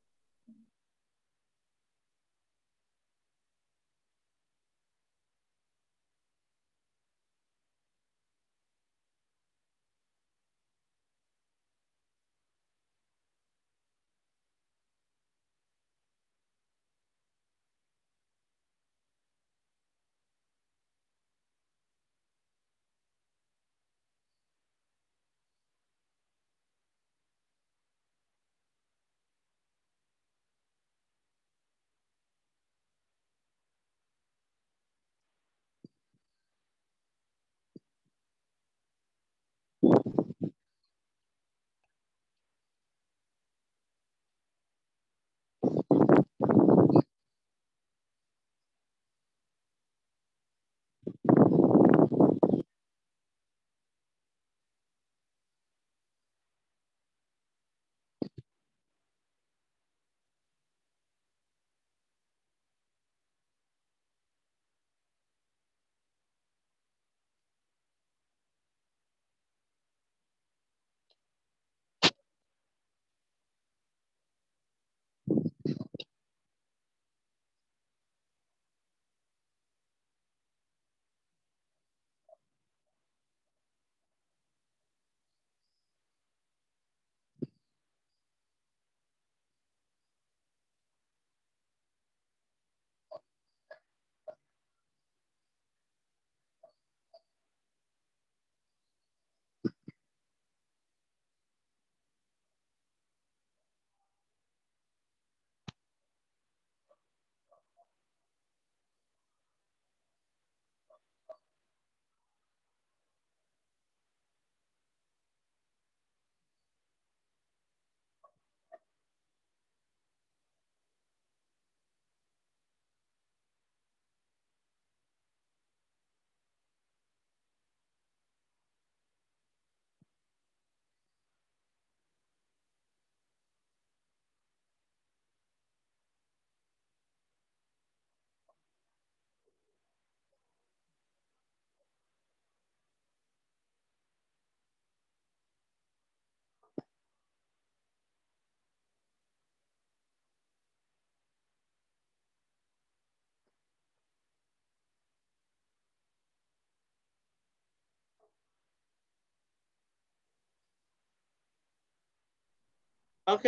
Ok,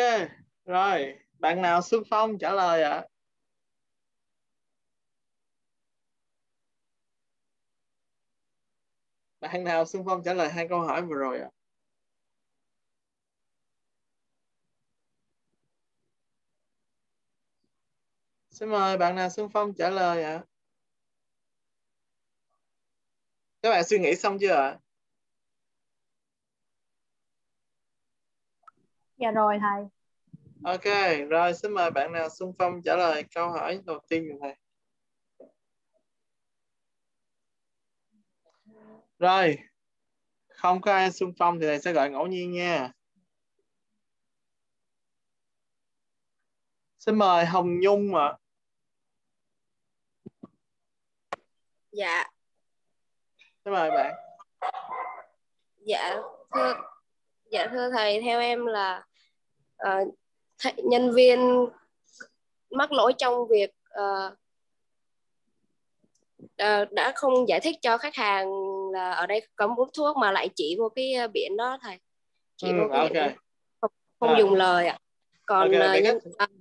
rồi, bạn nào xung phong trả lời ạ? Bạn nào xung phong trả lời 2 câu hỏi vừa rồi ạ? Xin mời bạn nào xung phong trả lời ạ? Các bạn suy nghĩ xong chưa ạ? Dạ rồi thầy. Ok, rồi xin mời bạn nào xung phong trả lời câu hỏi đầu tiên của thầy. Rồi, không có ai xung phong thì thầy sẽ gọi ngẫu nhiên nha. Xin mời Hồng Nhung ạ. Dạ, Xin mời bạn. dạ thưa thưa thầy, theo em là nhân viên mắc lỗi trong việc đã không giải thích cho khách hàng là ở đây cấm hút thuốc mà lại chỉ vô cái biển đó thầy, chỉ vô cái biển Ok. không dùng lời ạ. Còn Ok, vậy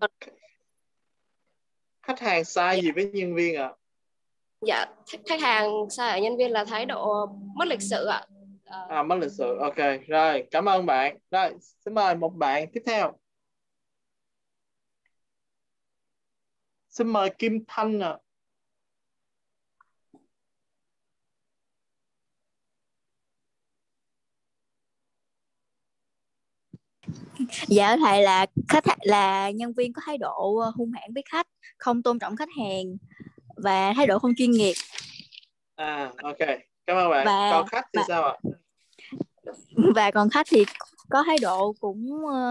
khách hàng sai dạ, gì với nhân viên ạ? dạ khách hàng sai ở nhân viên là thái độ mất lịch sự ạ. Mất lịch sự. Ok, rồi cảm ơn bạn. Rồi, xin mời một bạn tiếp theo. Xin mời Kim Thanh ạ. Dạ thầy, là nhân viên có thái độ hung hãn với khách, không tôn trọng khách hàng và thái độ không chuyên nghiệp. Ok, cảm ơn bạn. Còn khách thì sao ạ? Và còn khách thì có thái độ cũng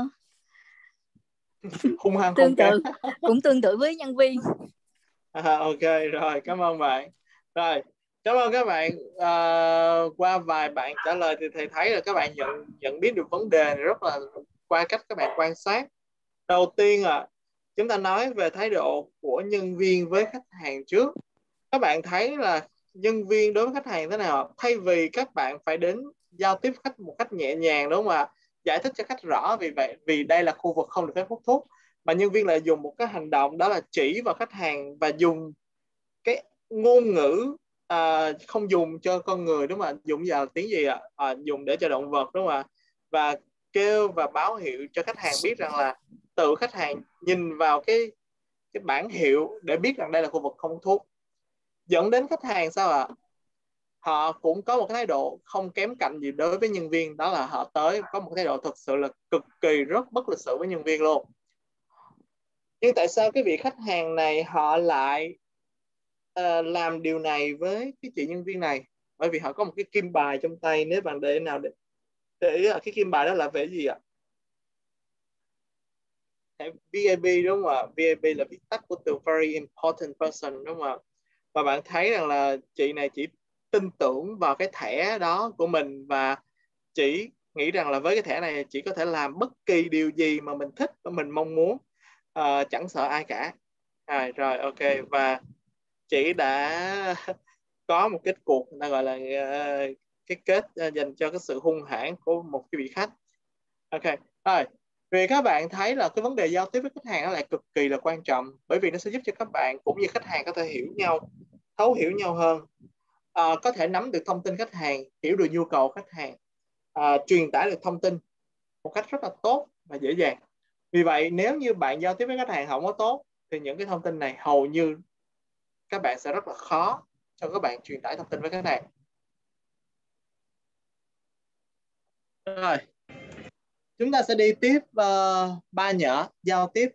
hung hăng tương tự, cũng tương tự với nhân viên. Ok, rồi cảm ơn bạn. Rồi, cảm ơn các bạn. Qua vài bạn trả lời thì thầy thấy là các bạn nhận biết được vấn đề này rất là qua cách các bạn quan sát. Đầu tiên chúng ta nói về thái độ của nhân viên với khách hàng trước. Các bạn thấy là nhân viên đối với khách hàng thế nào? Thay vì các bạn phải đến giao tiếp khách một cách nhẹ nhàng, đúng không ạ? Giải thích cho khách rõ vì đây là khu vực không được phép hút thuốc, mà nhân viên lại dùng một cái hành động đó là chỉ vào khách hàng và dùng cái ngôn ngữ không dùng cho con người, đúng không ạ? Dùng vào tiếng gì ạ? Dùng để cho động vật, đúng không ạ? Và kêu và báo hiệu cho khách hàng biết rằng là tự khách hàng nhìn vào cái bảng hiệu để biết rằng đây là khu vực không hút thuốc, dẫn đến khách hàng sao ạ? Họ cũng có một cái thái độ không kém cạnh gì đối với nhân viên, đó là họ tới có một thái độ thực sự là cực kỳ rất bất lịch sự với nhân viên luôn. Nhưng tại sao cái vị khách hàng này họ lại làm điều này với cái chị nhân viên này? Bởi vì họ có một cái kim bài trong tay. Nếu bạn để nào để ý cái kim bài đó là về gì ạ? VIB, đúng không ạ? VIB là viết tắt của từ very important person, đúng không ạ? Và bạn thấy rằng là chị này chỉ tin tưởng vào cái thẻ đó của mình và chỉ nghĩ rằng là với cái thẻ này chỉ có thể làm bất kỳ điều gì mà mình thích và mình mong muốn, chẳng sợ ai cả. Rồi ok, và chị đã có một kết cuộc người ta gọi là cái kết dành cho cái sự hung hãn của một cái vị khách. Ok, rồi vì các bạn thấy là cái vấn đề giao tiếp với khách hàng nó lại cực kỳ là quan trọng, bởi vì nó sẽ giúp cho các bạn cũng như khách hàng có thể hiểu nhau, thấu hiểu nhau hơn, có thể nắm được thông tin khách hàng, hiểu được nhu cầu khách hàng, truyền tải được thông tin một cách rất là tốt và dễ dàng. Vì vậy nếu như bạn giao tiếp với khách hàng không có tốt thì những cái thông tin này hầu như các bạn sẽ rất là khó cho các bạn truyền tải thông tin với khách hàng. Rồi, chúng ta sẽ đi tiếp 3 nhỏ giao tiếp.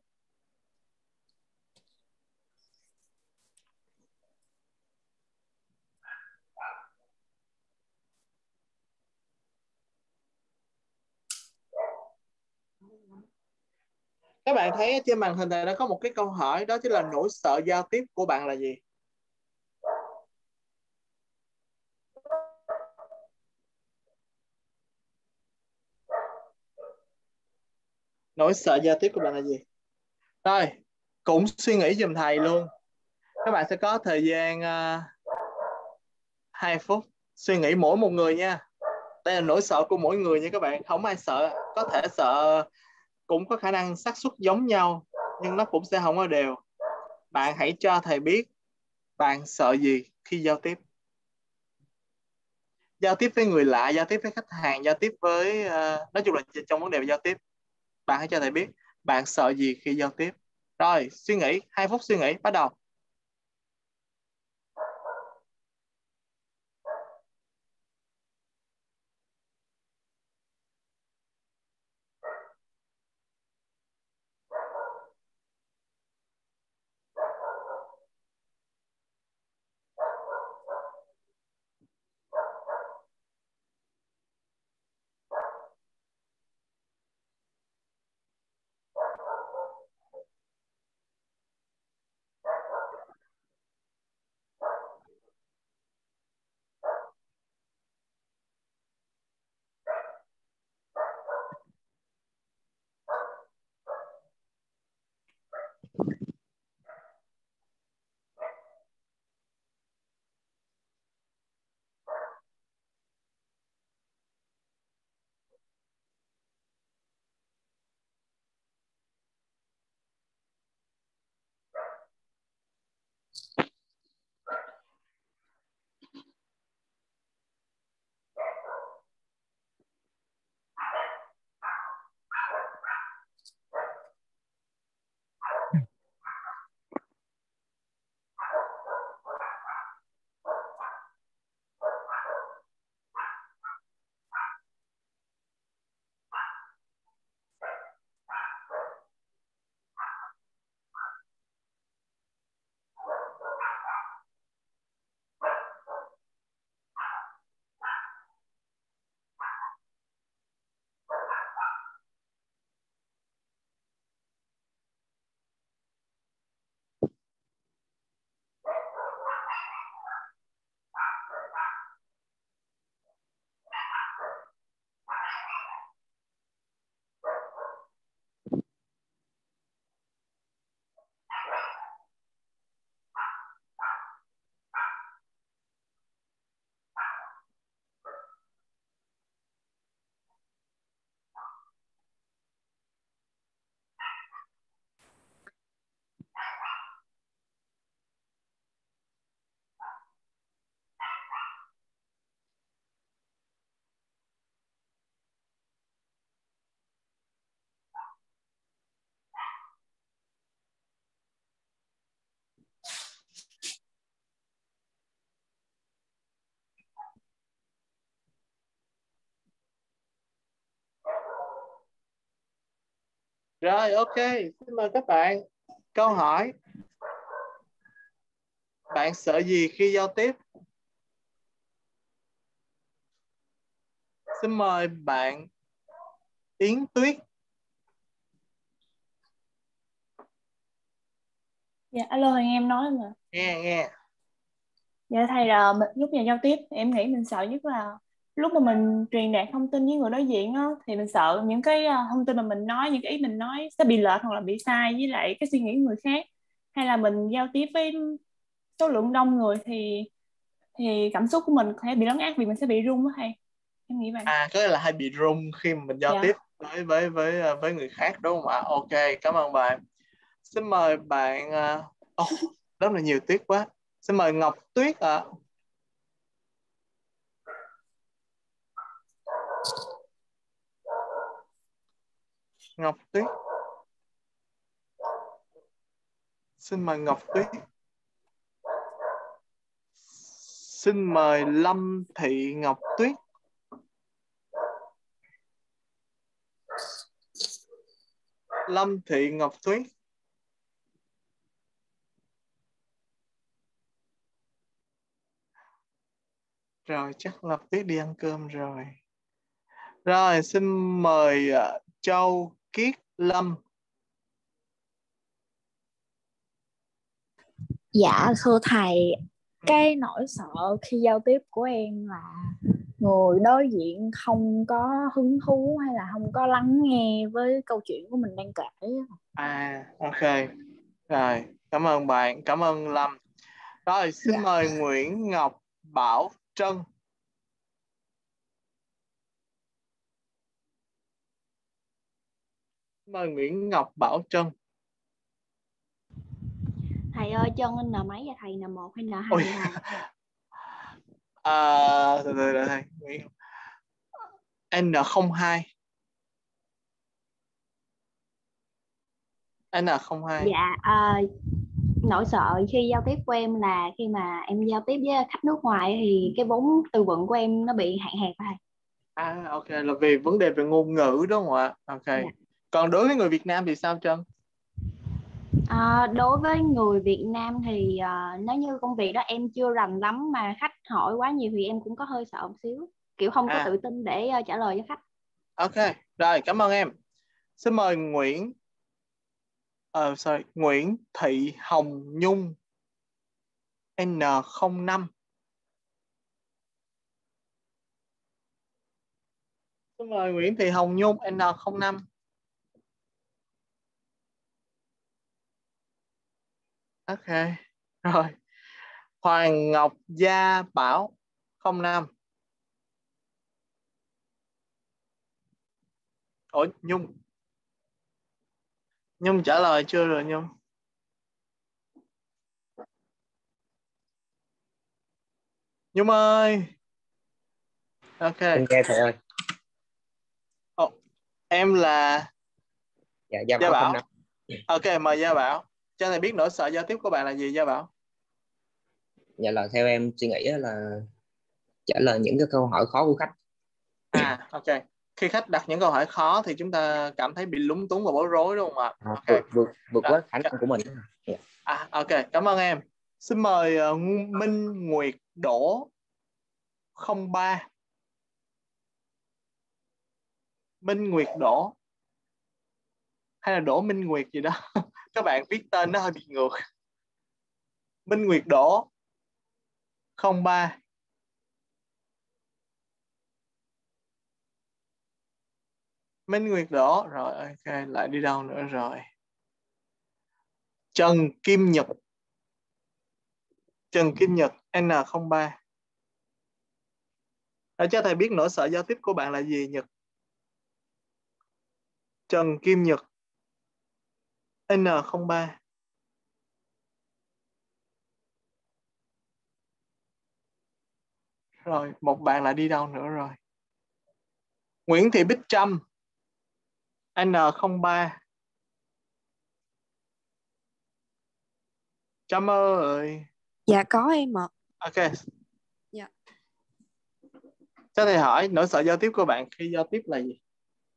Các bạn thấy trên màn hình này nó có một cái câu hỏi, đó chính là nỗi sợ giao tiếp của bạn là gì? Nỗi sợ giao tiếp của bạn là gì? Rồi, cũng suy nghĩ giùm thầy luôn. Các bạn sẽ có thời gian 2 phút suy nghĩ mỗi một người nha. Đây là nỗi sợ của mỗi người nha các bạn. Không ai sợ. Có thể sợ, cũng có khả năng xác suất giống nhau, nhưng nó cũng sẽ không có đều. Bạn hãy cho thầy biết bạn sợ gì khi giao tiếp. giao tiếp với người lạ, giao tiếp với khách hàng, giao tiếp với nói chung là trong vấn đề về giao tiếp. Bạn hãy cho thầy biết bạn sợ gì khi giao tiếp. Rồi, suy nghĩ, 2 phút suy nghĩ, bắt đầu. Rồi, ok, xin mời các bạn. Câu hỏi. Bạn sợ gì khi giao tiếp? Xin mời bạn Yến Tuyết. Dạ, alo thầy, nghe em nói mà. Nghe. Dạ thầy, là lúc vào giao tiếp em nghĩ mình sợ nhất là lúc mà mình truyền đạt thông tin với người đối diện á, thì mình sợ những cái thông tin mà mình nói, những cái ý mình nói sẽ bị lệch hoặc là bị sai với lại cái suy nghĩ của người khác, hay là mình giao tiếp với số lượng đông người thì cảm xúc của mình sẽ bị lấn át vì mình sẽ bị run á thầy, em nghĩ vậy. Có nghĩa là hay bị run khi mà mình giao Dạ. tiếp với người khác đúng không ạ? Ok, cảm ơn bạn. Xin mời bạn rất là nhiều Tuyết quá. Xin mời Ngọc Tuyết ạ. Ngọc Tuyết. Xin mời Ngọc Tuyết. Xin mời Lâm Thị Ngọc Tuyết. Lâm Thị Ngọc Tuyết. Rồi, chắc Ngọc Tuyết đi ăn cơm rồi. Rồi, xin mời Châu Kiết Lâm. Dạ thưa thầy, cái nỗi sợ khi giao tiếp của em là người đối diện không có hứng thú hay là không có lắng nghe với câu chuyện của mình đang kể. Ok. Rồi, cảm ơn bạn, cảm ơn Lâm. Rồi, xin mời Nguyễn Ngọc Bảo Trân. Mời Nguyễn Ngọc Bảo Trân. Thầy ơi, Trân N mấy vậy thầy, N1 hay N2 Ôi. vậy thầy? Từ từ đợi thầy. N02. N02. Dạ, nỗi sợ khi giao tiếp của em là khi mà em giao tiếp với khách nước ngoài thì cái vốn từ vựng của em nó bị hạn hẹp thầy. Ok, là vì vấn đề về ngôn ngữ đúng không ạ? Ok. Dạ. Còn đối với người Việt Nam thì sao Trân? Đối với người Việt Nam thì nếu như công việc đó em chưa rành lắm mà khách hỏi quá nhiều thì em cũng có hơi sợ một xíu, kiểu không có tự tin để trả lời cho khách. Ok, rồi cảm ơn em. Xin mời Nguyễn Thị Hồng Nhung N05. Xin mời Nguyễn Thị Hồng Nhung N05. Ok, rồi. Hoàng Ngọc Gia Bảo 05. Ủa Nhung trả lời chưa rồi Nhung? Nhung ơi. Ok. Em nghe thầy ơi. Em là Dạ, Gia Gia Bảo không Bảo. năm. Ok, mời Gia Bảo. Cho thầy biết nỗi sợ giao tiếp của bạn là gì Gia Bảo? Dạ là theo em suy nghĩ là trả lời những cái câu hỏi khó của khách. Ok. Khi khách đặt những câu hỏi khó thì chúng ta cảm thấy bị lúng túng và bối rối đúng không ạ? Ok. Vượt quá khả năng của mình. Ok, cảm ơn em. Xin mời Minh Nguyệt Đỗ 03. Minh Nguyệt Đỗ hay là Đỗ Minh Nguyệt gì đó. Các bạn viết tên nó hơi bị ngược. Minh Nguyệt Đỗ 03. Minh Nguyệt Đỗ rồi, ok, lại đi đâu nữa rồi? Trần Kim Nhật N03. Để cho thầy biết nỗi sợ giao tiếp của bạn là gì Nhật? Trần Kim Nhật N03. Rồi, một bạn lại đi đâu nữa rồi? Nguyễn Thị Bích Trâm N03. Trâm ơi. Dạ có em ạ. Ok. Dạ. Cho thầy hỏi nỗi sợ giao tiếp của bạn khi giao tiếp là gì?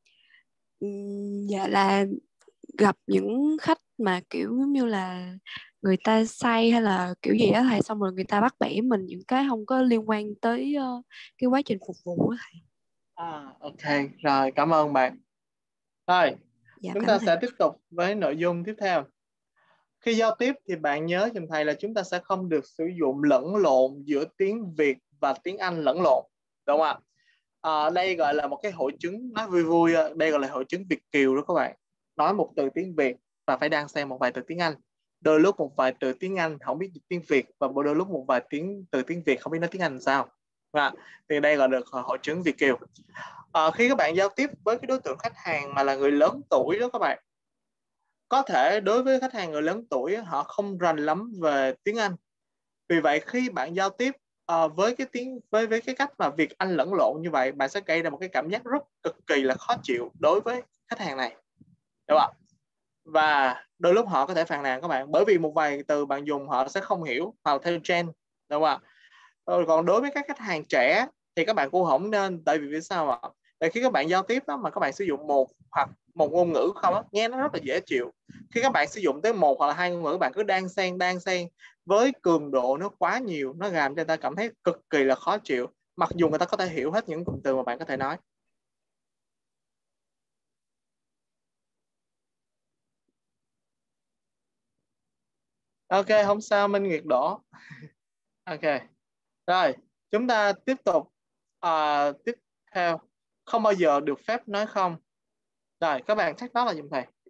Dạ là gặp những khách mà kiểu giống như là người ta say hay là kiểu gì đó thầy, xong rồi người ta bắt bẻ mình những cái không có liên quan tới cái quá trình phục vụ đó thầy. Ok, rồi cảm ơn bạn. Rồi, Dạ, chúng cảm ta ơn thầy. sẽ tiếp tục với nội dung tiếp theo. Khi giao tiếp thì bạn nhớ giùm thầy là chúng ta sẽ không được sử dụng lẫn lộn giữa tiếng Việt và tiếng Anh lẫn lộn, đúng không ạ? Đây gọi là một cái hội chứng, nói vui vui, đây gọi là hội chứng Việt kiều đó các bạn. Nói một từ tiếng Việt và phải đan xen một vài từ tiếng Anh. Đôi lúc một vài từ tiếng Anh không biết tiếng Việt, và đôi lúc một vài từ tiếng Việt không biết nói tiếng Anh sao. Thì đây gọi được hội chứng Việt kiều. Khi các bạn giao tiếp với cái đối tượng khách hàng mà là người lớn tuổi đó các bạn, có thể đối với khách hàng người lớn tuổi họ không rành lắm về tiếng Anh. Vì vậy khi bạn giao tiếp với cái cách mà Việt Anh lẫn lộn như vậy, bạn sẽ gây ra một cái cảm giác rất cực kỳ là khó chịu đối với khách hàng này, đúng không? Và đôi lúc họ có thể phàn nàn các bạn bởi vì một vài từ bạn dùng họ sẽ không hiểu, hoặc theo trend, đúng không ạ? Còn đối với các khách hàng trẻ thì các bạn cũng không nên, tại vì sao ạ? Tại khi các bạn giao tiếp đó, mà các bạn sử dụng một ngôn ngữ không đó, nghe nó rất là dễ chịu. Khi các bạn sử dụng tới một hoặc là hai ngôn ngữ, bạn cứ đan xen với cường độ nó quá nhiều, nó làm cho người ta cảm thấy cực kỳ là khó chịu, mặc dù người ta có thể hiểu hết những cụm từ mà bạn có thể nói. Ok, không sao Minh Nguyệt Đỏ. Ok, rồi chúng ta tiếp tục. Tiếp theo, không bao giờ được phép nói không. Rồi các bạn thắc mắc là giùm thầy.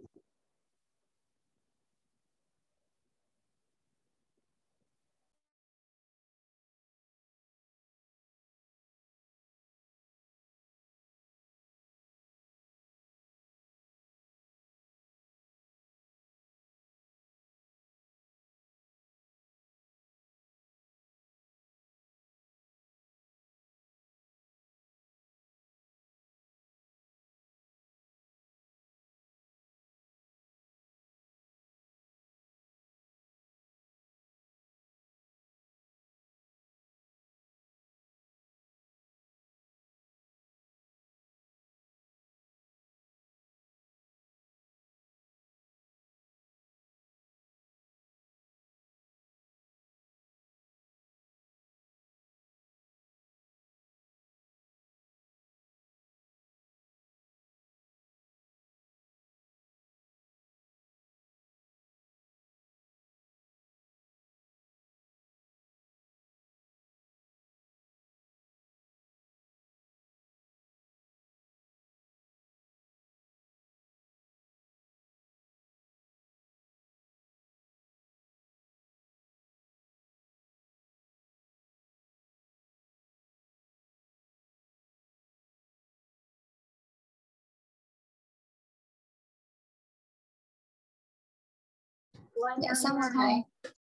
Dạ xong rồi thầy.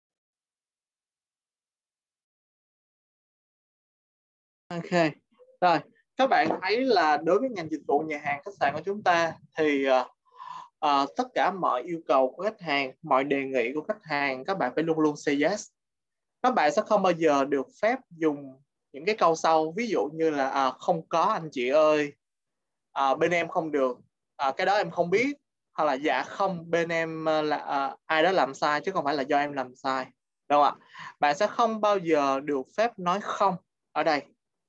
Ok. Rồi, các bạn thấy là đối với ngành dịch vụ nhà hàng khách sạn của chúng ta thì tất cả mọi yêu cầu của khách hàng, mọi đề nghị của khách hàng các bạn phải luôn luôn say yes. Các bạn sẽ không bao giờ được phép dùng những cái câu sau, ví dụ như là không có anh chị ơi, bên em không được, cái đó em không biết, hoặc là dạ không, bên em là ai đó làm sai chứ không phải là do em làm sai, đúng không ạ? Bạn sẽ không bao giờ được phép nói không ở đây.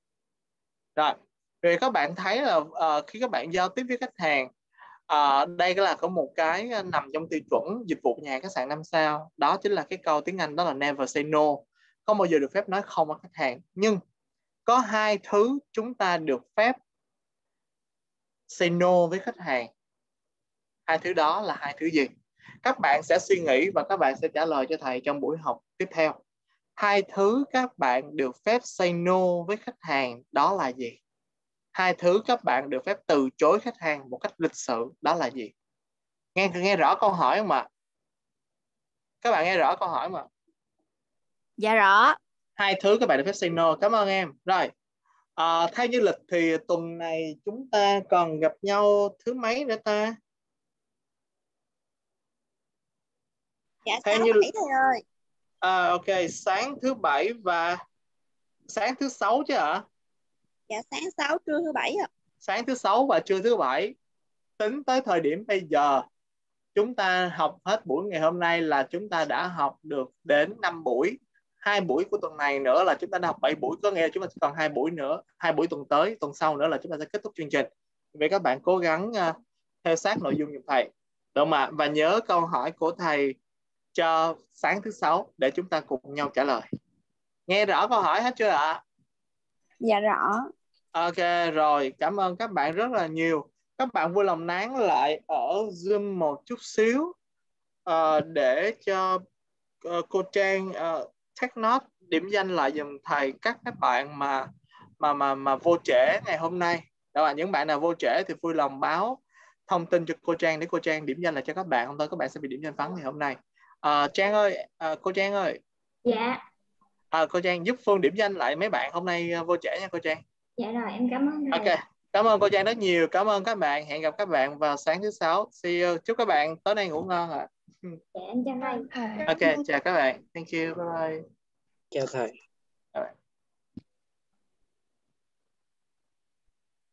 Rồi các bạn thấy là khi các bạn giao tiếp với khách hàng, đây là có một cái nằm trong tiêu chuẩn dịch vụ nhà hàng khách sạn 5 sao, đó chính là cái câu tiếng Anh đó là never say no, không bao giờ được phép nói không với khách hàng. Nhưng có hai thứ chúng ta được phép say no với khách hàng. Hai thứ đó là hai thứ gì? Các bạn sẽ suy nghĩ và các bạn sẽ trả lời cho thầy trong buổi học tiếp theo. Hai thứ các bạn được phép say no với khách hàng đó là gì? Hai thứ các bạn được phép từ chối khách hàng một cách lịch sự đó là gì? Nghe rõ câu hỏi không ạ? Các bạn nghe rõ câu hỏi mà? Dạ rõ. Hai thứ các bạn được phép say no. Cảm ơn em. Rồi, theo như lịch thì tuần này chúng ta còn gặp nhau thứ mấy nữa ta? Dạ Theo sáng như 7 thầy ơi. ok, sáng thứ bảy và sáng thứ sáu chứ ạ? Dạ sáng 6 trưa thứ bảy ạ. Sáng thứ sáu và trưa thứ bảy. Tính tới thời điểm bây giờ chúng ta học hết buổi ngày hôm nay là chúng ta đã học được đến 5 buổi. 2 buổi của tuần này nữa là chúng ta đã học 7 buổi, có nghĩa là chúng ta sẽ còn 2 buổi nữa, 2 buổi tuần tới, tuần sau nữa là chúng ta sẽ kết thúc chương trình. Vậy các bạn cố gắng theo sát nội dung giùm thầy, đúng không ạ? Và nhớ câu hỏi của thầy cho sáng thứ sáu để chúng ta cùng nhau trả lời. Nghe rõ câu hỏi hết chưa ạ? Dạ rõ. Ok rồi, cảm ơn các bạn rất là nhiều. Các bạn vui lòng nán lại ở Zoom một chút xíu để cho cô Trang take note, điểm danh lại giùm thầy các bạn mà vô trễ ngày hôm nay. Đó là những bạn nào vô trễ thì vui lòng báo thông tin cho cô Trang để cô Trang điểm danh lại cho các bạn, không thôi các bạn sẽ bị điểm danh vắng ngày hôm nay. Trang ơi, cô Trang ơi. Dạ. Cô Trang giúp Phương điểm danh lại mấy bạn hôm nay vô trễ nha cô Trang. Dạ rồi, em cảm ơn thầy. Ok, cảm ơn cô Trang rất nhiều. Cảm ơn các bạn. Hẹn gặp các bạn vào sáng thứ sáu. See you. Chúc các bạn tối nay ngủ ngon ạ. Dạ em chào thầy. Ok, chào các bạn. Thank you. Bye bye. Chào thầy.